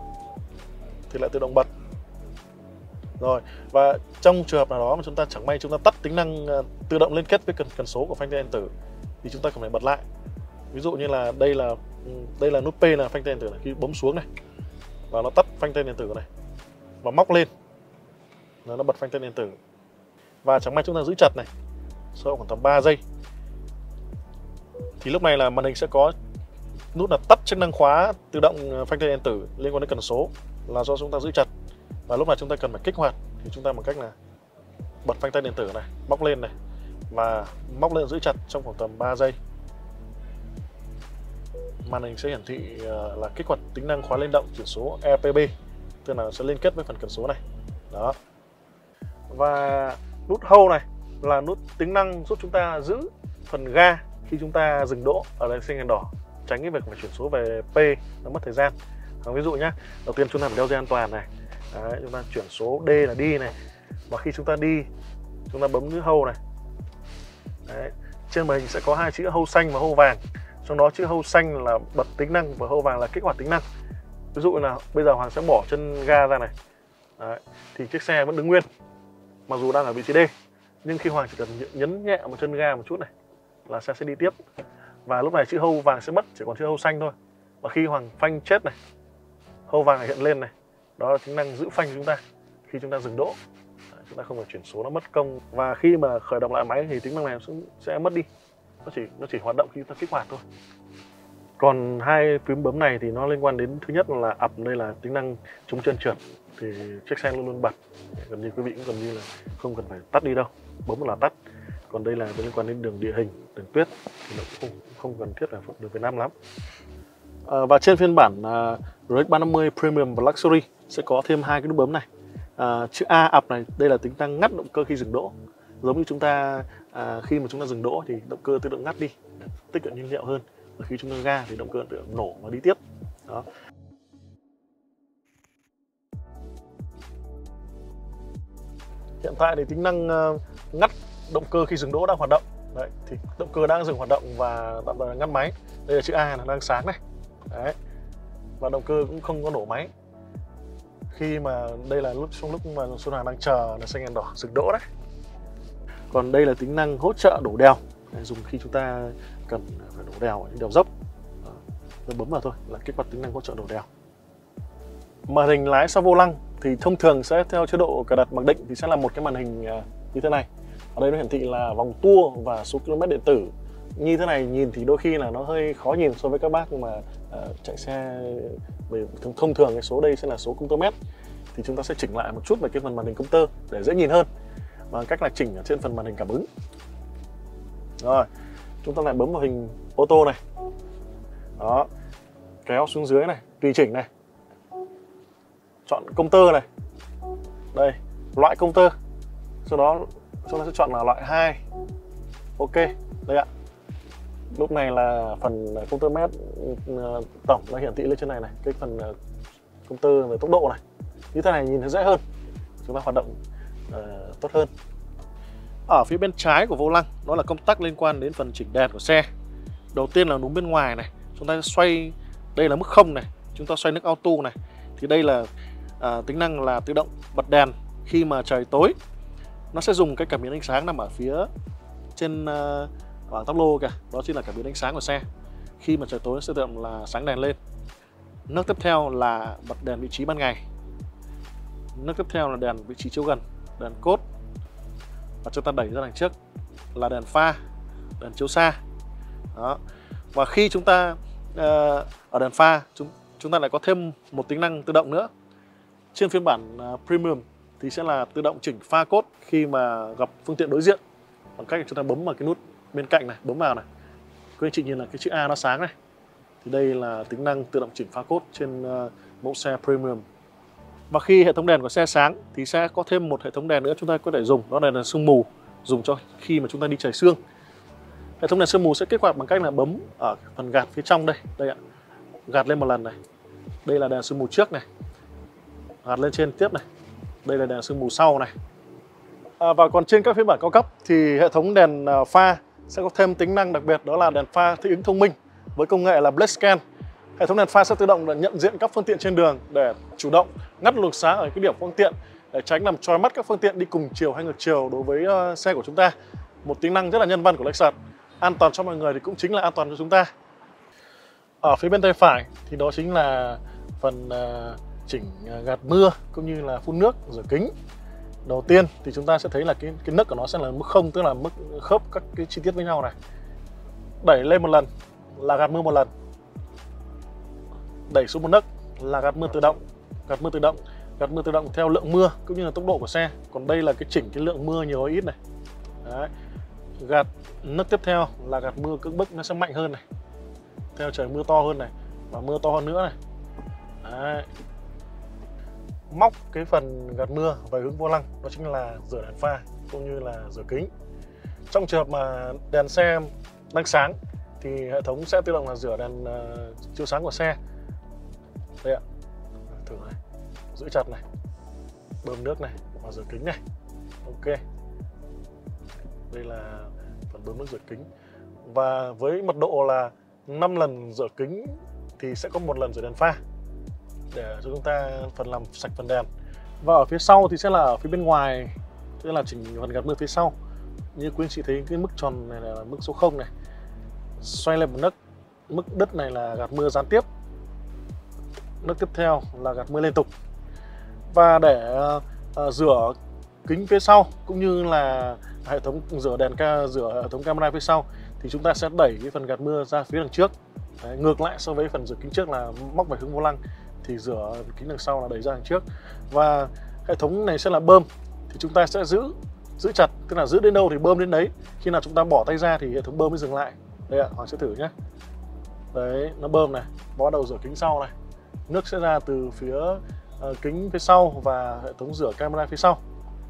thì lại tự động bật. Rồi, và trong trường hợp nào đó mà chúng ta chẳng may chúng ta tắt tính năng uh, tự động liên kết với cần cần số của phanh tay điện tử thì chúng ta cần phải bật lại. Ví dụ như là đây là đây là nút P là phanh tay điện tử này, khi bấm xuống này và nó tắt phanh tay điện tử này và móc lên là nó bật phanh tay điện tử. Và chẳng may chúng ta giữ chặt này sau khoảng tầm ba giây thì lúc này là màn hình sẽ có nút là tắt chức năng khóa tự động phanh tay điện tử liên quan đến cần số là do chúng ta giữ chặt, và lúc này chúng ta cần phải kích hoạt thì chúng ta bằng cách là bật phanh tay điện tử này, móc lên này và móc lên giữ chặt trong khoảng tầm ba giây. Màn hình sẽ hiển thị là kích hoạt tính năng khóa lên động chuyển số e pê bê, tức là sẽ liên kết với phần cần số này. Đó. Và nút hold này là nút tính năng giúp chúng ta giữ phần ga khi chúng ta dừng đỗ ở đây xanh đèn đỏ, tránh cái việc phải chuyển số về P nó mất thời gian. Ví dụ nhá, đầu tiên chúng ta phải đeo dây an toàn này. Đấy, chúng ta chuyển số D là đi này, và khi chúng ta đi chúng ta bấm nút hold này. Đấy, trên màn hình sẽ có hai chữ hold xanh và hold vàng, trong đó chữ hold xanh là bật tính năng và hold vàng là kích hoạt tính năng. Ví dụ là bây giờ Hoàng sẽ bỏ chân ga ra này. Đấy, thì chiếc xe vẫn đứng nguyên mặc dù đang ở vị trí D, nhưng khi Hoàng chỉ cần nhấn nhẹ một chân ga một chút này là xe sẽ đi tiếp, và lúc này chữ hold vàng sẽ mất, chỉ còn chữ hold xanh thôi. Và khi Hoàng phanh chết này, hold vàng này hiện lên này, đó là tính năng giữ phanh của chúng ta khi chúng ta dừng đỗ. Đấy, chúng ta không phải chuyển số nó mất công, và khi mà khởi động lại máy thì tính năng này sẽ mất đi, nó chỉ nó chỉ hoạt động khi chúng ta kích hoạt thôi. Còn hai phím bấm này thì nó liên quan đến, thứ nhất là ập, đây là tính năng chống trơn trượt thì chiếc xe luôn luôn bật, gần như quý vị cũng gần như là không cần phải tắt đi đâu, bấm là tắt. Còn đây là liên quan đến đường địa hình, đường tuyết thì nó cũng không, không cần thiết là đường Việt Nam lắm. À, và trên phiên bản uh, R X ba năm mươi Premium và Luxury sẽ có thêm hai cái nút bấm này. À, chữ A ập này, đây là tính năng ngắt động cơ khi dừng đỗ, giống như chúng ta à, khi mà chúng ta dừng đỗ thì động cơ tự động ngắt đi, tiết kiệm nhiên liệu hơn. Và khi chúng ta ga thì động cơ tự động nổ và đi tiếp. Đó. Hiện tại thì tính năng uh, ngắt động cơ khi dừng đỗ đang hoạt động. Đấy, thì động cơ đang dừng hoạt động và tạm thời ngắt máy. Đây là chữ A là đang sáng này. Đấy. Và động cơ cũng không có nổ máy. Khi mà đây là lúc trong lúc mà Xuân Hoàng đang chờ là xanh đèn đỏ dừng đỗ đấy. Còn đây là tính năng hỗ trợ đổ đèo, đấy, dùng khi chúng ta cần phải đổ đèo ở những đèo dốc. Tôi bấm vào thôi là kích hoạt tính năng hỗ trợ đổ đèo. Màn hình lái sau vô lăng thì thông thường sẽ theo chế độ cài đặt mặc định thì sẽ là một cái màn hình như thế này. Ở đây nó hiển thị là vòng tua và số km điện tử. Như thế này nhìn thì đôi khi là nó hơi khó nhìn so với các bác mà uh, chạy xe về thông thường, cái số đây sẽ là số công tơ mét. Thì chúng ta sẽ chỉnh lại một chút về cái phần màn hình công tơ để dễ nhìn hơn bằng cách là chỉnh ở trên phần màn hình cảm ứng. Rồi, chúng ta lại bấm vào hình ô tô này. Đó, kéo xuống dưới này, tùy chỉnh này. Chọn công tơ này. Đây, loại công tơ. Sau đó chúng ta sẽ chọn là loại hai. Ok, đây ạ. Lúc này là phần công tơ mét uh, tổng nó hiển thị lên trên này này, cái phần uh, công tơ về tốc độ này. Như thế này nhìn thấy dễ hơn, chúng ta hoạt động uh, tốt hơn. Ở phía bên trái của vô lăng, đó là công tắc liên quan đến phần chỉnh đèn của xe. Đầu tiên là núm bên ngoài này, chúng ta xoay, đây là mức không này, chúng ta xoay nước auto này. Thì đây là uh, tính năng là tự động bật đèn khi mà trời tối. Nó sẽ dùng cái cảm biến ánh sáng nằm ở phía trên uh, bảng táp lô kìa, đó chính là cảm biến ánh sáng của xe. Khi mà trời tối nó sẽ tự động là sáng đèn lên. Nấc tiếp theo là bật đèn vị trí ban ngày. Nấc tiếp theo là đèn vị trí chiếu gần, đèn cốt. Và chúng ta đẩy ra đằng trước là đèn pha, đèn chiếu xa. Đó. Và khi chúng ta uh, ở đèn pha, chúng, chúng ta lại có thêm một tính năng tự động nữa. Trên phiên bản uh, Premium thì sẽ là tự động chỉnh pha cốt khi mà gặp phương tiện đối diện, bằng cách chúng ta bấm vào cái nút bên cạnh này, bấm vào này. Quý anh chị nhìn là cái chữ A nó sáng này. Thì đây là tính năng tự động chỉnh pha cốt trên uh, mẫu xe Premium. Và khi hệ thống đèn của xe sáng thì sẽ có thêm một hệ thống đèn nữa chúng ta có thể dùng, đó là đèn sương mù, dùng cho khi mà chúng ta đi trời sương. Hệ thống đèn sương mù sẽ kích hoạt bằng cách là bấm ở phần gạt phía trong đây, đây ạ. Gạt lên một lần này. Đây là đèn sương mù trước này. Gạt lên trên tiếp này. Đây là đèn sương mù sau này. À, và còn trên các phiên bản cao cấp thì hệ thống đèn pha sẽ có thêm tính năng đặc biệt, đó là đèn pha thích ứng thông minh với công nghệ là Black Scan. Hệ thống đèn pha sẽ tự động nhận diện các phương tiện trên đường để chủ động ngắt luồng sáng ở cái điểm phương tiện để tránh làm chói mắt các phương tiện đi cùng chiều hay ngược chiều đối với uh, xe của chúng ta. Một tính năng rất là nhân văn của Lexus. An toàn cho mọi người thì cũng chính là an toàn cho chúng ta. Ở phía bên tay phải thì đó chính là phần uh, chỉnh uh, gạt mưa cũng như là phun nước, rửa kính. Đầu tiên thì chúng ta sẽ thấy là cái, cái nấc của nó sẽ là mức không, tức là mức khớp các cái chi tiết với nhau này. Đẩy lên một lần là gạt mưa một lần. đẩy xuống một nấc là gạt mưa tự động. Gạt mưa tự động, gạt mưa tự động theo lượng mưa cũng như là tốc độ của xe. Còn đây là cái chỉnh cái lượng mưa nhiều hay ít này. Đấy. Gạt nấc tiếp theo là gạt mưa cưỡng bức, nó sẽ mạnh hơn này, theo trời mưa to hơn này và mưa to hơn nữa này. Đấy. Móc cái phần gạt mưa về hướng vô lăng, đó chính là rửa đèn pha cũng như là rửa kính. Trong trường hợp mà đèn xe đang sáng thì hệ thống sẽ tự động là rửa đèn uh, chiếu sáng của xe. Đây ạ, thử này, giữ chặt này, bơm nước này và rửa kính này. Ok, đây là phần bơm nước rửa kính. Và với mật độ là năm lần rửa kính thì sẽ có một lần rửa đèn pha để cho chúng ta phần làm sạch phần đèn. Và ở phía sau thì sẽ là ở phía bên ngoài, tức là chỉnh phần gạt mưa phía sau. Như quý anh chị thấy cái mức tròn này là mức số không này, xoay lên một nấc, mức đất này là gạt mưa gián tiếp, nấc tiếp theo là gạt mưa liên tục. Và để uh, rửa kính phía sau cũng như là hệ thống rửa đèn ca rửa hệ thống camera phía sau thì chúng ta sẽ đẩy cái phần gạt mưa ra phía đằng trước. Đấy, ngược lại so với phần rửa kính trước là móc về hướng vô lăng thì rửa kính đằng sau là đẩy ra đằng trước. Và hệ thống này sẽ là bơm thì chúng ta sẽ giữ giữ chặt, tức là giữ đến đâu thì bơm đến đấy. Khi nào chúng ta bỏ tay ra thì hệ thống bơm mới dừng lại. Đây ạ, Hoàng sẽ thử nhé. Đấy, nó bơm này, bắt đầu rửa kính sau này, nước sẽ ra từ phía uh, kính phía sau và hệ thống rửa camera phía sau.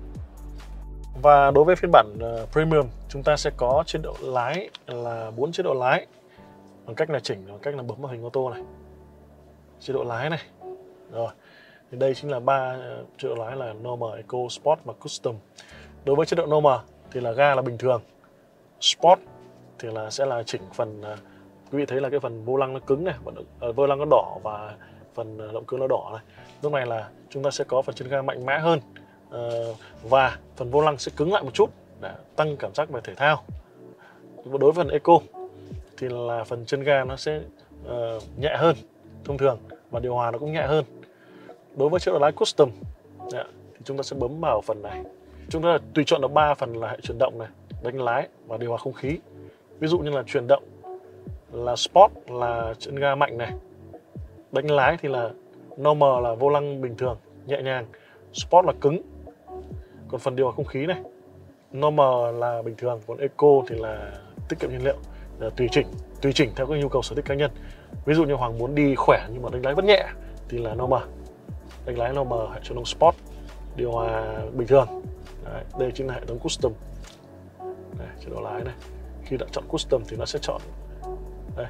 Và đối với phiên bản uh, Premium, chúng ta sẽ có chế độ lái là bốn chế độ lái, bằng cách là chỉnh, bằng cách là bấm vào hình ô tô này, chế độ lái này. Rồi, thì đây chính là ba uh, chế độ lái là Normal, Eco, Sport và Custom. Đối với chế độ Normal thì là ga là bình thường, Sport thì là sẽ là chỉnh phần uh, quý vị thấy là cái phần vô lăng nó cứng này, uh, vô lăng nó đỏ và phần uh, động cơ nó đỏ này. Lúc này là chúng ta sẽ có phần chân ga mạnh mẽ hơn. Uh, và phần vô lăng sẽ cứng lại một chút để tăng cảm giác về thể thao. Đối với phần Eco thì là phần chân ga nó sẽ uh, nhẹ hơn thông thường và điều hòa nó cũng nhẹ hơn. Đối với chế độ lái Custom yeah, thì chúng ta sẽ bấm vào phần này. Chúng ta tùy chọn được ba phần là hệ chuyển động này, đánh lái và điều hòa không khí. Ví dụ như là chuyển động là Sport là chân ga mạnh này, đánh lái thì là Normal là vô lăng bình thường nhẹ nhàng, Sport là cứng. Còn phần điều hòa không khí này, Normal là bình thường, còn Eco thì là tiết kiệm nhiên liệu, là tùy chỉnh tùy chỉnh theo các nhu cầu sở thích cá nhân. Ví dụ như Hoàng muốn đi khỏe nhưng mà đánh lái vẫn nhẹ thì là Normal, đánh lái Normal, hệ chuyển động Sport, điều hòa bình thường. Đấy, đây chính là hệ thống Custom. Đây, chế độ lái này, khi đã chọn Custom thì nó sẽ chọn đây.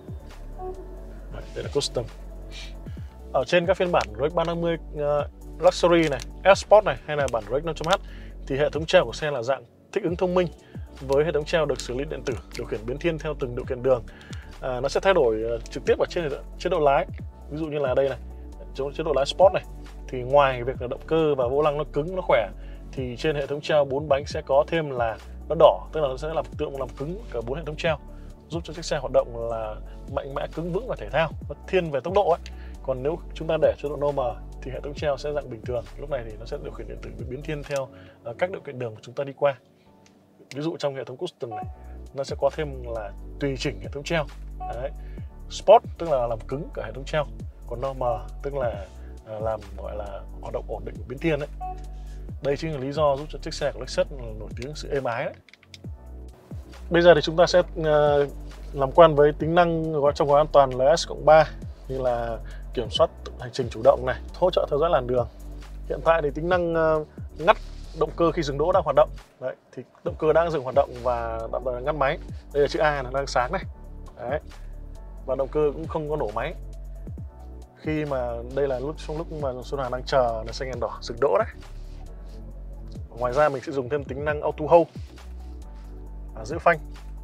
Đấy, đây là Custom. Ở trên các phiên bản R X ba trăm năm mươi uh, Luxury này, S-Sport này hay là bản R X năm chấm H thì hệ thống treo của xe là dạng thích ứng thông minh, với hệ thống treo được xử lý điện tử, điều khiển biến thiên theo từng điều kiện đường. À, nó sẽ thay đổi uh, trực tiếp ở trên chế độ lái. Ví dụ như là đây này, chế độ lái Sport này thì ngoài việc là động cơ và vô lăng nó cứng, nó khỏe thì trên hệ thống treo bốn bánh sẽ có thêm là nó đỏ, tức là nó sẽ làm tượng làm cứng cả bốn hệ thống treo, giúp cho chiếc xe hoạt động là mạnh mẽ, cứng vững và thể thao, nó thiên về tốc độ ấy. Còn nếu chúng ta để chế độ Normal thì hệ thống treo sẽ dạng bình thường. Lúc này thì nó sẽ điều khiển điện tử biến thiên theo uh, các điều kiện đường của chúng ta đi qua. Ví dụ trong hệ thống Custom này nó sẽ có thêm là tùy chỉnh hệ thống treo. Đấy. Sport tức là làm cứng cả hệ thống treo, còn Normal tức là uh, làm gọi là hoạt động ổn định của biến thiên đấy. Đây chính là lý do giúp cho chiếc xe của Lexus nổi tiếng sự êm ái đấy. Bây giờ thì chúng ta sẽ uh, làm quen với tính năng gói trong gói an toàn L S cộng ba, như là kiểm soát hành trình chủ động này, hỗ trợ theo dõi làn đường. Hiện tại thì tính năng uh, ngắt động cơ khi dừng đỗ đang hoạt động. Đấy, thì động cơ đang dừng hoạt động và đặt ngắt máy. Đây là chữ A là đang sáng này. Đấy. Và động cơ cũng không có nổ máy. Khi mà đây là lúc trong lúc mà Xuân Hoàng đang chờ là xanh đèn đỏ dừng đỗ đấy. Ngoài ra mình sẽ dùng thêm tính năng Auto Hold, à, giữ phanh.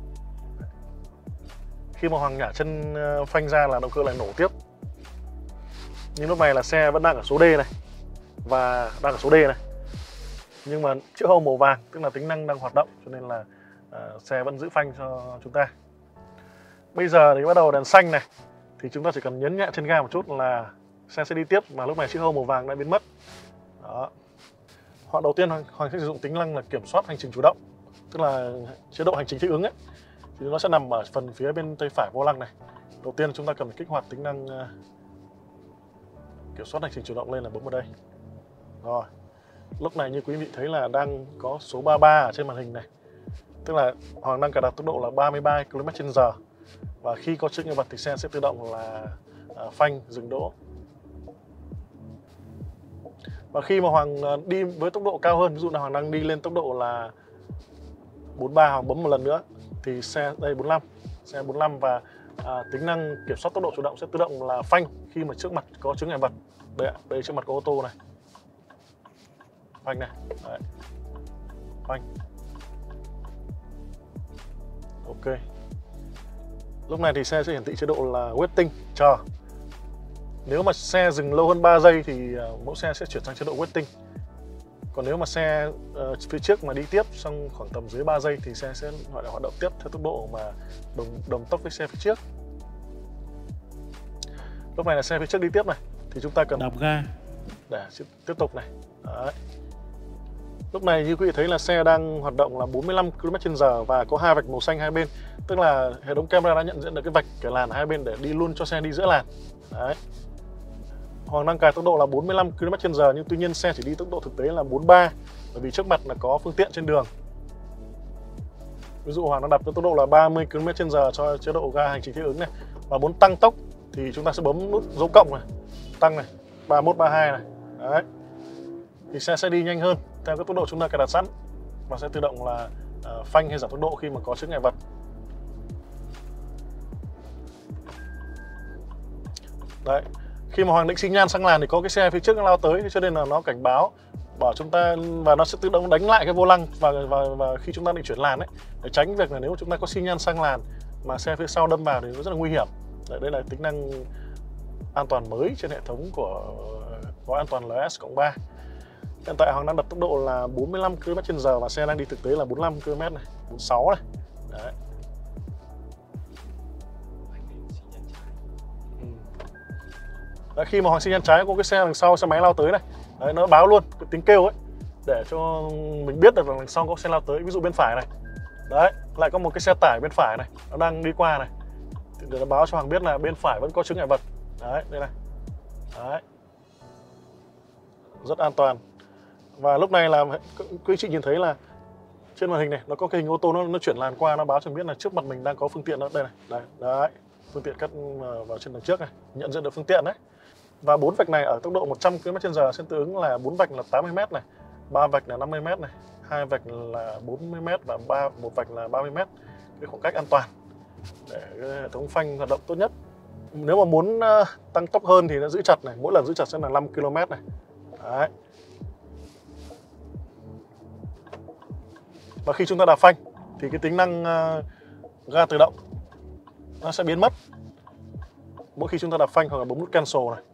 Khi mà Hoàng nhả chân phanh ra là động cơ lại nổ tiếp. Nhưng lúc này là xe vẫn đang ở số D này và đang ở số D này. Nhưng mà chữ Hold màu vàng tức là tính năng đang hoạt động, cho nên là uh, xe vẫn giữ phanh cho chúng ta. Bây giờ thì bắt đầu đèn xanh này thì chúng ta chỉ cần nhấn nhẹ chân ga một chút là xe sẽ đi tiếp, mà lúc này chữ Hold màu vàng đã biến mất. Đó. Hoặc đầu tiên Hoàng sẽ sử dụng tính năng là kiểm soát hành trình chủ động, tức là chế độ hành trình thích ứng ấy, thì nó sẽ nằm ở phần phía bên tay phải vô lăng này. Đầu tiên chúng ta cần phải kích hoạt tính năng kiểm soát hành trình chủ động lên là bấm vào đây. Rồi, lúc này như quý vị thấy là đang có số ba mươi ba ở trên màn hình này. Tức là Hoàng đang cài đặt tốc độ là ba mươi ba ki lô mét trên giờ. Và khi có chướng ngại vật thì xe sẽ tự động là à, phanh dừng đỗ. Và khi mà Hoàng đi với tốc độ cao hơn, ví dụ là Hoàng đang đi lên tốc độ là bốn mươi ba, Hoàng bấm một lần nữa thì xe đây bốn mươi lăm, xe bốn mươi lăm và à, tính năng kiểm soát tốc độ chủ động sẽ tự động là phanh khi mà trước mặt có chướng ngại vật. Đây ạ, đây trước mặt có ô tô này. Phanh này. Đấy. Phanh. Ok. Lúc này thì xe sẽ hiển thị chế độ là waiting, chờ. Nếu mà xe dừng lâu hơn ba giây thì uh, mẫu xe sẽ chuyển sang chế độ waiting. Còn nếu mà xe uh, phía trước mà đi tiếp xong khoảng tầm dưới ba giây thì xe sẽ gọi là hoạt động tiếp theo tốc độ mà đồng, đồng tốc với xe phía trước. Lúc này là xe phía trước đi tiếp này thì chúng ta cần đạp ga để tiếp tục này. Đấy. Lúc này như quý vị thấy là xe đang hoạt động là bốn mươi lăm ki lô mét trên giờ và có hai vạch màu xanh hai bên. Tức là hệ thống camera đã nhận diện được cái vạch cái làn hai bên để đi luôn cho xe đi giữa làn. Đấy. Hoàng đang cài tốc độ là bốn mươi lăm ki lô mét trên giờ nhưng tuy nhiên xe chỉ đi tốc độ thực tế là bốn mươi ba bởi vì trước mặt là có phương tiện trên đường. Ví dụ Hoàng đang đặt tốc độ là ba mươi ki lô mét trên giờ cho chế độ ga hành trình thích ứng này. Và muốn tăng tốc thì chúng ta sẽ bấm nút dấu cộng này, tăng này, ba mươi mốt, ba mươi hai này. Đấy. Thì xe sẽ đi nhanh hơn theo cái tốc độ chúng ta cài đặt sẵn và sẽ tự động là uh, phanh hay giảm tốc độ khi mà có chướng ngại vật. Đấy. Khi mà Hoàng định xi nhan sang làn thì có cái xe phía trước nó lao tới cho nên là nó cảnh báo bảo chúng ta và nó sẽ tự động đánh lại cái vô lăng và và, và khi chúng ta định chuyển làn ấy để tránh việc là nếu chúng ta có xi nhan sang làn mà xe phía sau đâm vào thì nó rất là nguy hiểm. Đấy, đây là tính năng an toàn mới trên hệ thống của gói an toàn lờ ét cộng ba. Hiện tại Hoàng đang đặt tốc độ là bốn mươi lăm ki lô mét trên giờ và xe đang đi thực tế là bốn mươi lăm ki lô mét này, bốn mươi sáu này. Đấy. Đấy, khi mà Hoàng xi nhan trái có cái xe đằng sau xe máy lao tới này. Đấy, nó báo luôn cái tiếng kêu ấy để cho mình biết được là đằng sau có xe lao tới. Ví dụ bên phải này. Đấy, lại có một cái xe tải bên phải này, nó đang đi qua này. Thì để nó báo cho Hoàng biết là bên phải vẫn có chướng ngại vật. Đấy, đây này. Đấy. Rất an toàn. Và lúc này là quý chị nhìn thấy là trên màn hình này nó có cái hình ô tô nó nó chuyển làn qua, nó báo cho mình biết là trước mặt mình đang có phương tiện đó đây này. Đây, đấy. Phương tiện cắt vào trên đằng trước này, nhận diện được phương tiện đấy. Và bốn vạch này ở tốc độ một trăm ki lô mét trên giờ sẽ tương ứng là bốn vạch là tám mươi mét này, ba vạch là năm mươi mét này, hai vạch là bốn mươi mét và ba một vạch là ba mươi mét. Cái khoảng cách an toàn để hệ thống phanh hoạt động tốt nhất. Nếu mà muốn tăng tốc hơn thì nó giữ chặt này, mỗi lần giữ chặt sẽ là năm ki lô mét này. Đấy. Và khi chúng ta đạp phanh thì cái tính năng uh, ga tự động nó sẽ biến mất mỗi khi chúng ta đạp phanh hoặc là bấm nút cancel này.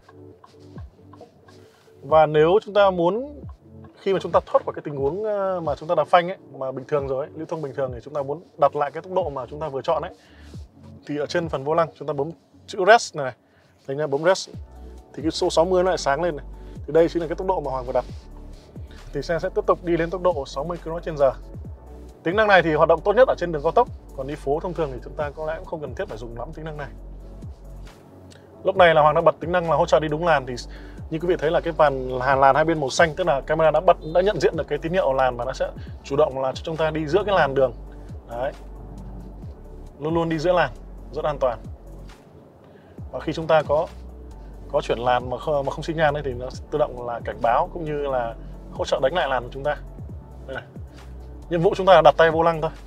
Và nếu chúng ta muốn khi mà chúng ta thoát khỏi cái tình huống mà chúng ta đạp phanh ấy mà bình thường rồi ấy, lưu thông bình thường thì chúng ta muốn đặt lại cái tốc độ mà chúng ta vừa chọn ấy thì ở trên phần vô lăng chúng ta bấm chữ rest này, thành ra bấm rest thì cái số sáu mươi nó lại sáng lên này. Thì đây chính là cái tốc độ mà Hoàng vừa đặt. Thì xe sẽ tiếp tục đi lên tốc độ sáu mươi ki lô mét trên giờ. Tính năng này thì hoạt động tốt nhất ở trên đường cao tốc, còn đi phố thông thường thì chúng ta có lẽ cũng không cần thiết phải dùng lắm tính năng này. Lúc này là Hoàng đã bật tính năng là hỗ trợ đi đúng làn thì như quý vị thấy là cái vàn hàn làn hai bên màu xanh, tức là camera đã bật đã nhận diện được cái tín hiệu làn và nó sẽ chủ động là cho chúng ta đi giữa cái làn đường. Đấy. Luôn luôn đi giữa làn, rất an toàn. Và khi chúng ta có có chuyển làn mà không, mà không xi nhan ấy thì nó tự động là cảnh báo cũng như là hỗ trợ đánh lại làn của chúng ta. Đây này. Nhiệm vụ chúng ta là đặt tay vô lăng thôi.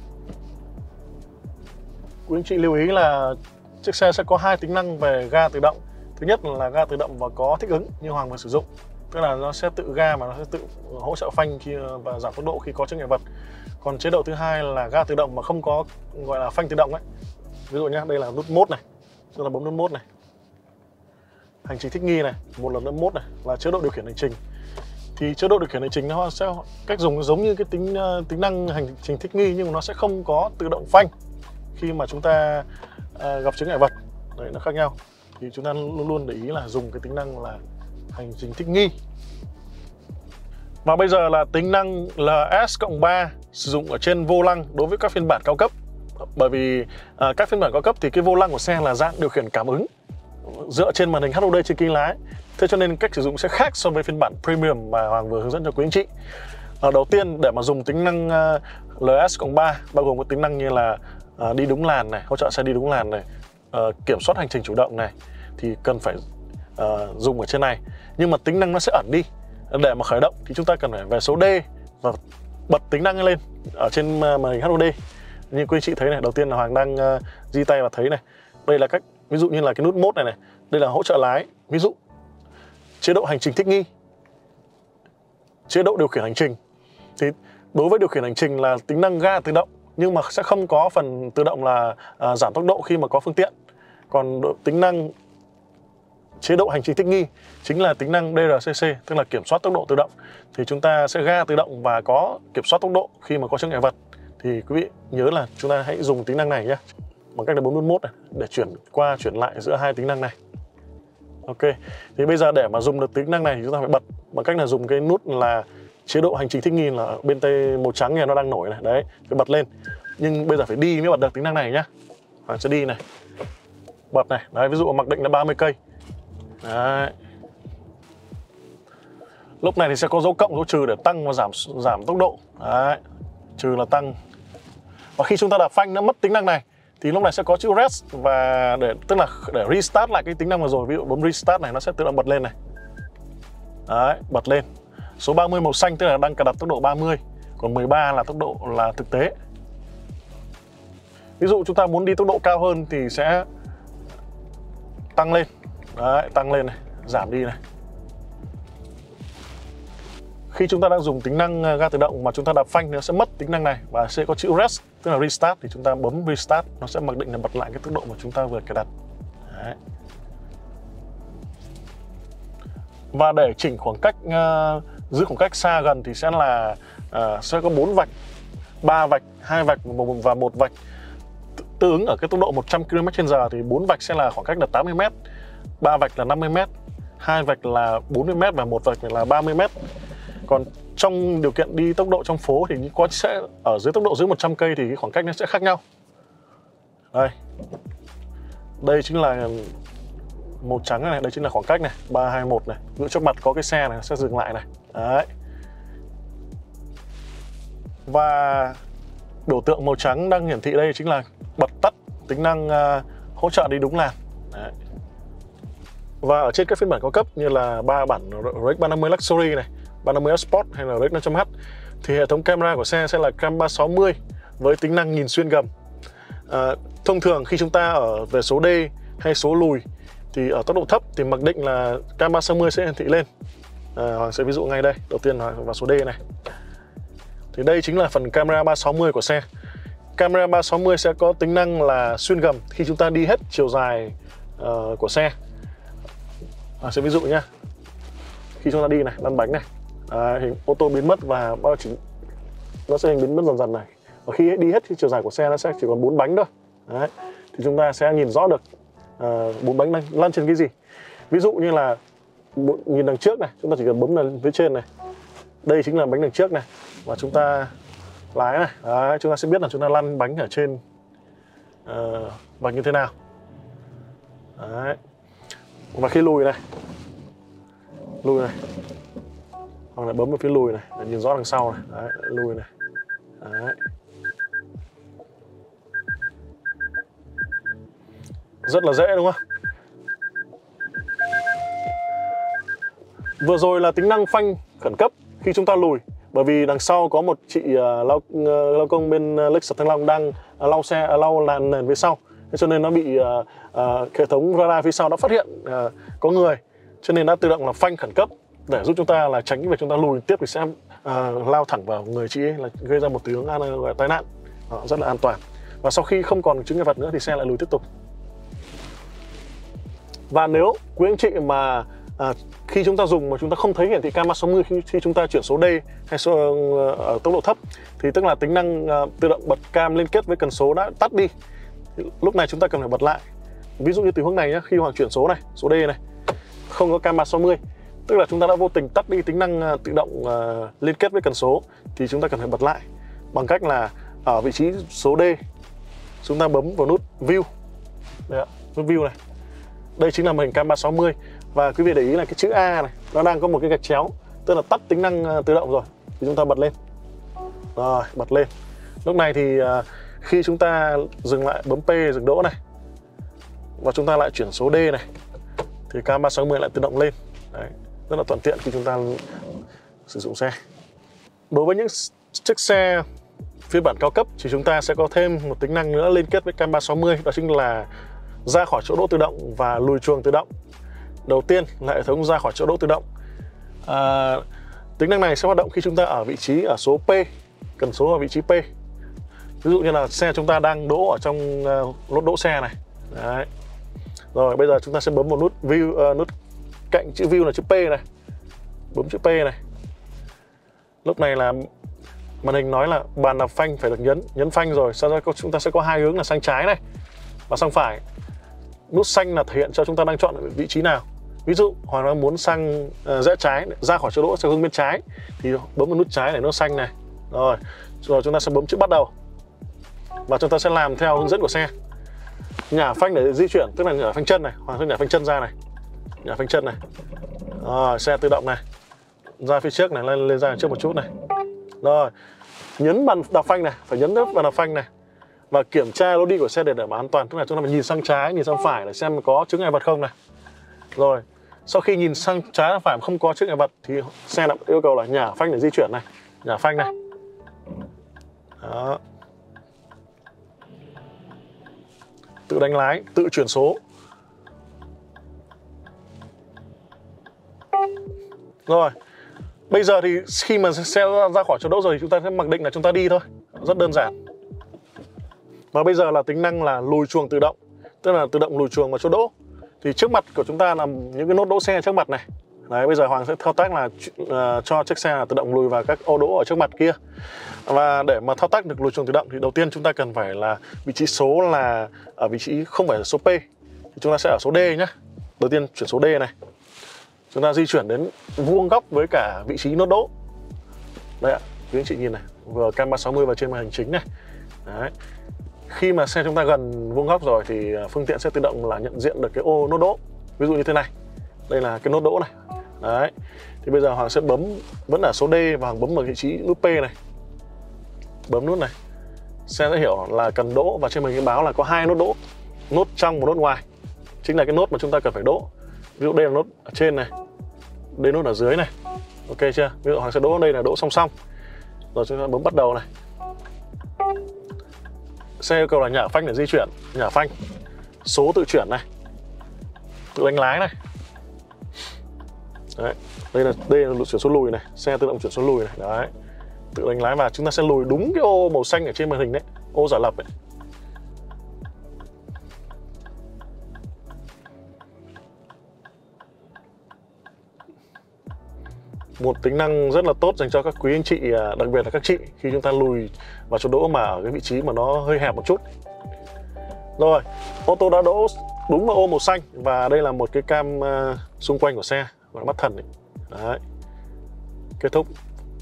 Quý anh chị lưu ý là chiếc xe sẽ có hai tính năng về ga tự động. Thứ nhất là ga tự động và có thích ứng như Hoàng vừa sử dụng, tức là nó sẽ tự ga mà nó sẽ tự hỗ trợ phanh khi và giảm tốc độ khi có chướng ngại vật. Còn chế độ thứ hai là ga tự động mà không có gọi là phanh tự động ấy. Ví dụ nhé, đây là nút mode này, tức là bấm nút mode này. Hành trình thích nghi này, một lần nữa mode này là chế độ điều khiển hành trình. Thì chế độ điều khiển hành trình nó sẽ cách dùng giống như cái tính tính năng hành trình thích nghi nhưng mà nó sẽ không có tự động phanh khi mà chúng ta uh, gặp chướng ngại vật. Đấy, nó khác nhau. Thì chúng ta luôn luôn để ý là dùng cái tính năng là hành trình thích nghi. Và bây giờ là tính năng lờ ét cộng ba sử dụng ở trên vô lăng đối với các phiên bản cao cấp. Bởi vì uh, các phiên bản cao cấp thì cái vô lăng của xe là dạng điều khiển cảm ứng. dựa trên màn hình hát o đê trên kính lái. Thế cho nên cách sử dụng sẽ khác so với phiên bản Premium mà Hoàng vừa hướng dẫn cho quý anh chị. À, đầu tiên để mà dùng tính năng uh, lờ ét cộng ba bao gồm các tính năng như là uh, đi đúng làn này, hỗ trợ xe đi đúng làn này, uh, kiểm soát hành trình chủ động này thì cần phải uh, dùng ở trên này. Nhưng mà tính năng nó sẽ ẩn đi. Để mà khởi động thì chúng ta cần phải về số D và bật tính năng lên ở trên màn hình hát o đê. Như quý anh chị thấy này, đầu tiên là Hoàng đang uh, di tay và thấy này. Đây là cách, ví dụ như là cái nút mode này này, đây là hỗ trợ lái, ví dụ chế độ hành trình thích nghi, chế độ điều khiển hành trình. Thì đối với điều khiển hành trình là tính năng ga tự động, nhưng mà sẽ không có phần tự động là uh, giảm tốc độ khi mà có phương tiện. Còn độ, tính năng chế độ hành trình thích nghi chính là tính năng đê rờ xê xê, tức là kiểm soát tốc độ tự động. Thì chúng ta sẽ ga tự động và có kiểm soát tốc độ khi mà có chướng ngại vật. Thì quý vị nhớ là chúng ta hãy dùng tính năng này nhé, bằng cách là bấm nút mode này để chuyển qua chuyển lại giữa hai tính năng này. Ok, thì bây giờ để mà dùng được tính năng này thì chúng ta phải bật bằng cách là dùng cái nút là chế độ hành trình thích nghi, là bên tay màu trắng này nó đang nổi này, đấy, phải bật lên. Nhưng bây giờ phải đi mới bật được tính năng này nhá. Hoàng sẽ đi này, bật này, đấy, ví dụ mặc định là ba mươi cây. Đấy. Lúc này thì sẽ có dấu cộng, dấu trừ để tăng và giảm giảm tốc độ. Đấy. Trừ là tăng. Và khi chúng ta đạp phanh nó mất tính năng này thì lúc này sẽ có chữ rest, và để tức là để restart lại cái tính năng vừa rồi, ví dụ bấm restart này nó sẽ tự động bật lên này. Đấy, bật lên. Số ba mươi màu xanh tức là đang cài đặt tốc độ ba mươi, còn mười ba là tốc độ là thực tế. Ví dụ chúng ta muốn đi tốc độ cao hơn thì sẽ tăng lên. Đấy, tăng lên này, giảm đi này. Khi chúng ta đang dùng tính năng ga tự động mà chúng ta đạp phanh thì nó sẽ mất tính năng này và sẽ có chữ rest, tức là restart, thì chúng ta bấm restart nó sẽ mặc định là bật lại cái tốc độ mà chúng ta vừa cài đặt. Đấy. Và để chỉnh khoảng cách, uh, giữ khoảng cách xa gần thì sẽ là uh, sẽ có bốn vạch, ba vạch, hai vạch và một vạch. Tương ứng ở cái tốc độ một trăm ki lô mét trên giờ thì bốn vạch sẽ là khoảng cách là tám mươi mét, ba vạch là năm mươi mét, hai vạch là bốn mươi mét và một vạch là ba mươi mét. Còn trong điều kiện đi tốc độ trong phố thì có sẽ ở dưới tốc độ dưới một trăm cây thì cái khoảng cách nó sẽ khác nhau. Đây. Đây chính là màu trắng này, đây chính là khoảng cách này, ba hai một này. Ví dụ trước mặt có cái xe này sẽ dừng lại này. Đấy. Và biểu tượng màu trắng đang hiển thị đây chính là bật tắt tính năng uh, hỗ trợ đi đúng làn. Đấy. Và ở trên các phiên bản cao cấp như là ba bản rờ ích ba năm mươi Luxury này, ba năm mươi Sport hay là rờ ích năm trăm H thì hệ thống camera của xe sẽ là cam ba sáu mươi với tính năng nhìn xuyên gầm. À, thông thường khi chúng ta ở về số D hay số lùi thì ở tốc độ thấp thì mặc định là cam ba sáu mươi sẽ hiển thị lên. À, Hoàng sẽ ví dụ ngay đây. Đầu tiên là vào số D này. Thì đây chính là phần camera ba sáu mươi của xe. Camera ba sáu mươi sẽ có tính năng là xuyên gầm khi chúng ta đi hết chiều dài uh, của xe. À, sẽ ví dụ nhé. Khi chúng ta đi này, lăn bánh này, à, hình ô tô biến mất và bao chỉ nó sẽ hình biến mất dần dần này. Và khi đi hết chiều dài của xe nó sẽ chỉ còn bốn bánh thôi. Đấy. Thì chúng ta sẽ nhìn rõ được bốn uh, bánh lăn, lăn trên cái gì. Ví dụ như là nhìn đằng trước này, chúng ta chỉ cần bấm lên phía trên này. Đây chính là bánh đằng trước này. Và chúng ta lái này. Đấy, chúng ta sẽ biết là chúng ta lăn bánh ở trên uh, và như thế nào. Đấy. Và khi lùi này, lùi này, hoặc là bấm vào phía lùi này để nhìn rõ đằng sau này. Đấy, lùi này. Đấy. Rất là dễ đúng không? Vừa rồi là tính năng phanh khẩn cấp khi chúng ta lùi, bởi vì đằng sau có một chị uh, lao, uh, lao công bên uh, Lexus Thăng Long đang uh, lau xe, uh, lau làn nền phía sau, thế cho nên nó bị uh, uh, hệ thống radar phía sau đã phát hiện uh, có người, cho nên đã tự động là phanh khẩn cấp để giúp chúng ta là tránh việc chúng ta lùi tiếp thì sẽ uh, lao thẳng vào người chị ấy, là gây ra một tiếng uh, tai nạn. Đó, rất là an toàn. Và sau khi không còn chướng ngại vật nữa thì xe lại lùi tiếp tục. Và nếu quý anh chị mà à, khi chúng ta dùng mà chúng ta không thấy hiển thị cam ba sáu mươi khi, khi chúng ta chuyển số D hay số uh, ở tốc độ thấp thì tức là tính năng uh, tự động bật cam liên kết với cần số đã tắt đi. Thì lúc này chúng ta cần phải bật lại. Ví dụ như tình huống này nhé, khi Hoàng chuyển số này, số D này, không có cam ba sáu mươi, tức là chúng ta đã vô tình tắt đi tính năng uh, tự động uh, liên kết với cần số, thì chúng ta cần phải bật lại bằng cách là ở vị trí số D chúng ta bấm vào nút View. Đây ạ, nút View này. Đây chính là màn hình cam ba sáu mươi. Và quý vị để ý là cái chữ A này nó đang có một cái gạch chéo, tức là tắt tính năng tự động rồi. Thì chúng ta bật lên. Rồi, bật lên. Lúc này thì khi chúng ta dừng lại, bấm P dừng đỗ này, và chúng ta lại chuyển số D này, thì cam ba sáu mươi lại tự động lên. Đấy, rất là thuận tiện khi chúng ta sử dụng xe. Đối với những chiếc xe phiên bản cao cấp thì chúng ta sẽ có thêm một tính năng nữa liên kết với cam ba sáu mươi, đó chính là ra khỏi chỗ đỗ tự động và lùi chuồng tự động. Đầu tiên là hệ thống ra khỏi chỗ đỗ tự động. À, tính năng này sẽ hoạt động khi chúng ta ở vị trí ở số P, cần số ở vị trí P. Ví dụ như là xe chúng ta đang đỗ ở trong uh, lốt đỗ xe này. Đấy. Rồi bây giờ chúng ta sẽ bấm một nút view, uh, nút cạnh chữ view là chữ P này. Bấm chữ P này. Lúc này là màn hình nói là bàn đạp phanh phải được nhấn, nhấn phanh rồi. Sau đó chúng ta sẽ có hai hướng là sang trái này và sang phải. Nút xanh là thể hiện cho chúng ta đang chọn vị trí nào. Ví dụ Hoàng đang muốn sang uh, rẽ trái, ra khỏi chỗ đỗ sang hướng bên trái, thì bấm vào nút trái này, nút xanh này. Rồi, rồi chúng ta sẽ bấm chữ bắt đầu và chúng ta sẽ làm theo hướng dẫn của xe. Nhả phanh để di chuyển, tức là nhả phanh chân này, Hoàng sẽ nhả phanh chân ra này, nhả phanh chân này. Rồi, xe tự động này, ra phía trước này, lên lên ra trước một chút này. Rồi, nhấn bàn đạp phanh này, phải nhấn bàn đạp phanh này và kiểm tra lối đi của xe để đảm bảo an toàn, tức là chúng ta phải nhìn sang trái, nhìn sang phải để xem có chướng ngại vật không này. Rồi, sau khi nhìn sang trái sang phải mà không có chướng ngại vật thì xe đã yêu cầu là nhả phanh để di chuyển này, nhả phanh này. Đó. Tự đánh lái, tự chuyển số. Rồi, bây giờ thì khi mà xe ra khỏi chỗ đỗ rồi thì chúng ta sẽ mặc định là chúng ta đi thôi. Rất đơn giản. Và bây giờ là tính năng là lùi chuồng tự động, tức là tự động lùi chuồng vào chỗ đỗ. Thì trước mặt của chúng ta là những cái nốt đỗ xe trước mặt này. Đấy, bây giờ Hoàng sẽ thao tác là uh, cho chiếc xe là tự động lùi vào các ô đỗ ở trước mặt kia. Và để mà thao tác được lùi chuồng tự động thì đầu tiên chúng ta cần phải là vị trí số là ở vị trí không phải là số P, thì chúng ta sẽ ở số D nhé. Đầu tiên chuyển số D này, chúng ta di chuyển đến vuông góc với cả vị trí nốt đỗ. Đây ạ, quý anh chị nhìn này, vừa cam ba sáu mươi vào trên màn hình chính này. Đấy. Khi mà xe chúng ta gần vuông góc rồi thì phương tiện sẽ tự động là nhận diện được cái ô nốt đỗ. Ví dụ như thế này, đây là cái nốt đỗ này. Đấy. Thì bây giờ Hoàng sẽ bấm vẫn là số D và Hoàng bấm vào vị trí nút P này. Bấm nút này, xe sẽ hiểu là cần đỗ và trên màn hình báo là có hai nốt đỗ, nốt trong và nốt ngoài, chính là cái nốt mà chúng ta cần phải đỗ. Ví dụ đây là nốt ở trên này, đây nốt ở dưới này, ok chưa? Ví dụ Hoàng sẽ đỗ đây là đỗ song song, rồi chúng ta bấm bắt đầu này. Xe yêu cầu là nhả phanh để di chuyển, nhả phanh, số tự chuyển này, tự đánh lái này. Đấy, đây là đây là chuyển số lùi này, xe tự động chuyển số lùi này, đấy. Tự đánh lái và chúng ta sẽ lùi đúng cái ô màu xanh ở trên màn hình đấy, ô giả lập ấy. Một tính năng rất là tốt dành cho các quý anh chị, đặc biệt là các chị khi chúng ta lùi vào chỗ đỗ mà ở cái vị trí mà nó hơi hẹp một chút. Rồi, ô tô đã đỗ đúng vào ô màu xanh và đây là một cái cam uh, xung quanh của xe, gọi là mắt thần ấy. Đấy. Kết thúc.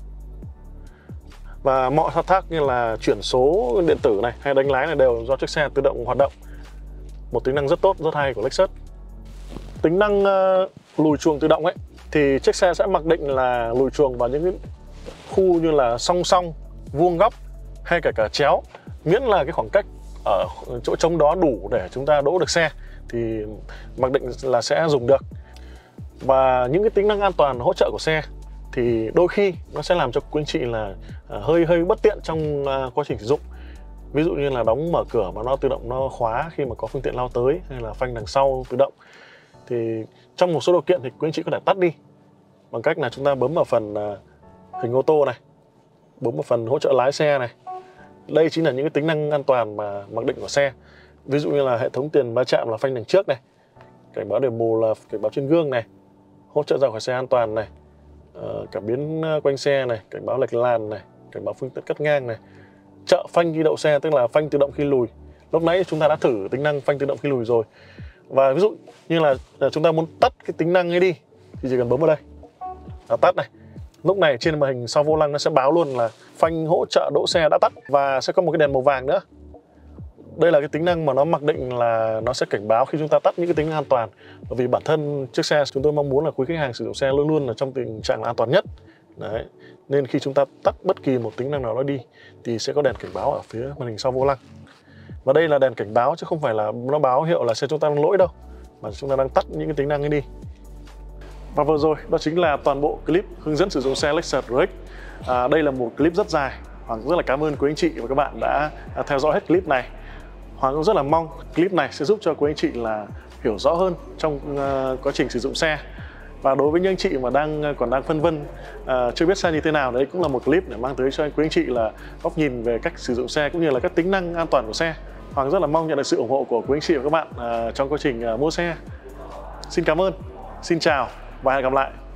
Và mọi thao tác như là chuyển số điện tử này hay đánh lái này đều do chiếc xe tự động hoạt động. Một tính năng rất tốt, rất hay của Lexus. Tính năng uh, lùi chuồng tự động ấy thì chiếc xe sẽ mặc định là lùi chuồng vào những cái khu như là song song, vuông góc hay cả cả chéo, miễn là cái khoảng cách ở chỗ trống đó đủ để chúng ta đỗ được xe thì mặc định là sẽ dùng được. Và những cái tính năng an toàn hỗ trợ của xe thì đôi khi nó sẽ làm cho quý anh chị là hơi hơi bất tiện trong quá trình sử dụng. Ví dụ như là đóng mở cửa mà nó tự động nó khóa khi mà có phương tiện lao tới, hay là phanh đằng sau tự động. Thì trong một số điều kiện thì quý anh chị có thể tắt đi bằng cách là chúng ta bấm vào phần hình ô tô này, bấm vào phần hỗ trợ lái xe này. Đây chính là những cái tính năng an toàn mà mặc định của xe. Ví dụ như là hệ thống tiền va chạm là phanh đằng trước này, cảnh báo đèn mù là cảnh báo trên gương này, hỗ trợ ra khỏi xe an toàn này, cảm biến quanh xe này, cảnh báo lệch làn này, cảnh báo phương tiện cắt ngang này, trợ phanh khi đậu xe, tức là phanh tự động khi lùi. Lúc nãy chúng ta đã thử tính năng phanh tự động khi lùi rồi. Và ví dụ như là chúng ta muốn tắt cái tính năng ấy đi thì chỉ cần bấm vào đây là tắt này. Lúc này trên màn hình sau vô lăng nó sẽ báo luôn là phanh hỗ trợ đỗ xe đã tắt và sẽ có một cái đèn màu vàng nữa. Đây là cái tính năng mà nó mặc định là nó sẽ cảnh báo khi chúng ta tắt những cái tính năng an toàn. Bởi vì bản thân chiếc xe chúng tôi mong muốn là quý khách hàng sử dụng xe luôn luôn là trong tình trạng là an toàn nhất. Đấy. Nên khi chúng ta tắt bất kỳ một tính năng nào đó đi thì sẽ có đèn cảnh báo ở phía màn hình sau vô lăng. Và đây là đèn cảnh báo chứ không phải là nó báo hiệu là xe chúng ta đang lỗi đâu, mà chúng ta đang tắt những cái tính năng ấy đi. Và vừa rồi đó chính là toàn bộ clip hướng dẫn sử dụng xe Lexus rờ ích. À, đây là một clip rất dài. Hoàng rất là cảm ơn quý anh chị và các bạn đã theo dõi hết clip này. Hoàng cũng rất là mong clip này sẽ giúp cho quý anh chị là hiểu rõ hơn trong uh, quá trình sử dụng xe. Và đối với những anh chị mà đang còn đang phân vân uh, chưa biết xe như thế nào, đấy cũng là một clip để mang tới cho quý anh chị là góc nhìn về cách sử dụng xe cũng như là các tính năng an toàn của xe. Hoàng rất là mong nhận được sự ủng hộ của quý anh chị và các bạn uh, trong quá trình uh, mua xe. Xin cảm ơn, xin chào và hẹn gặp lại.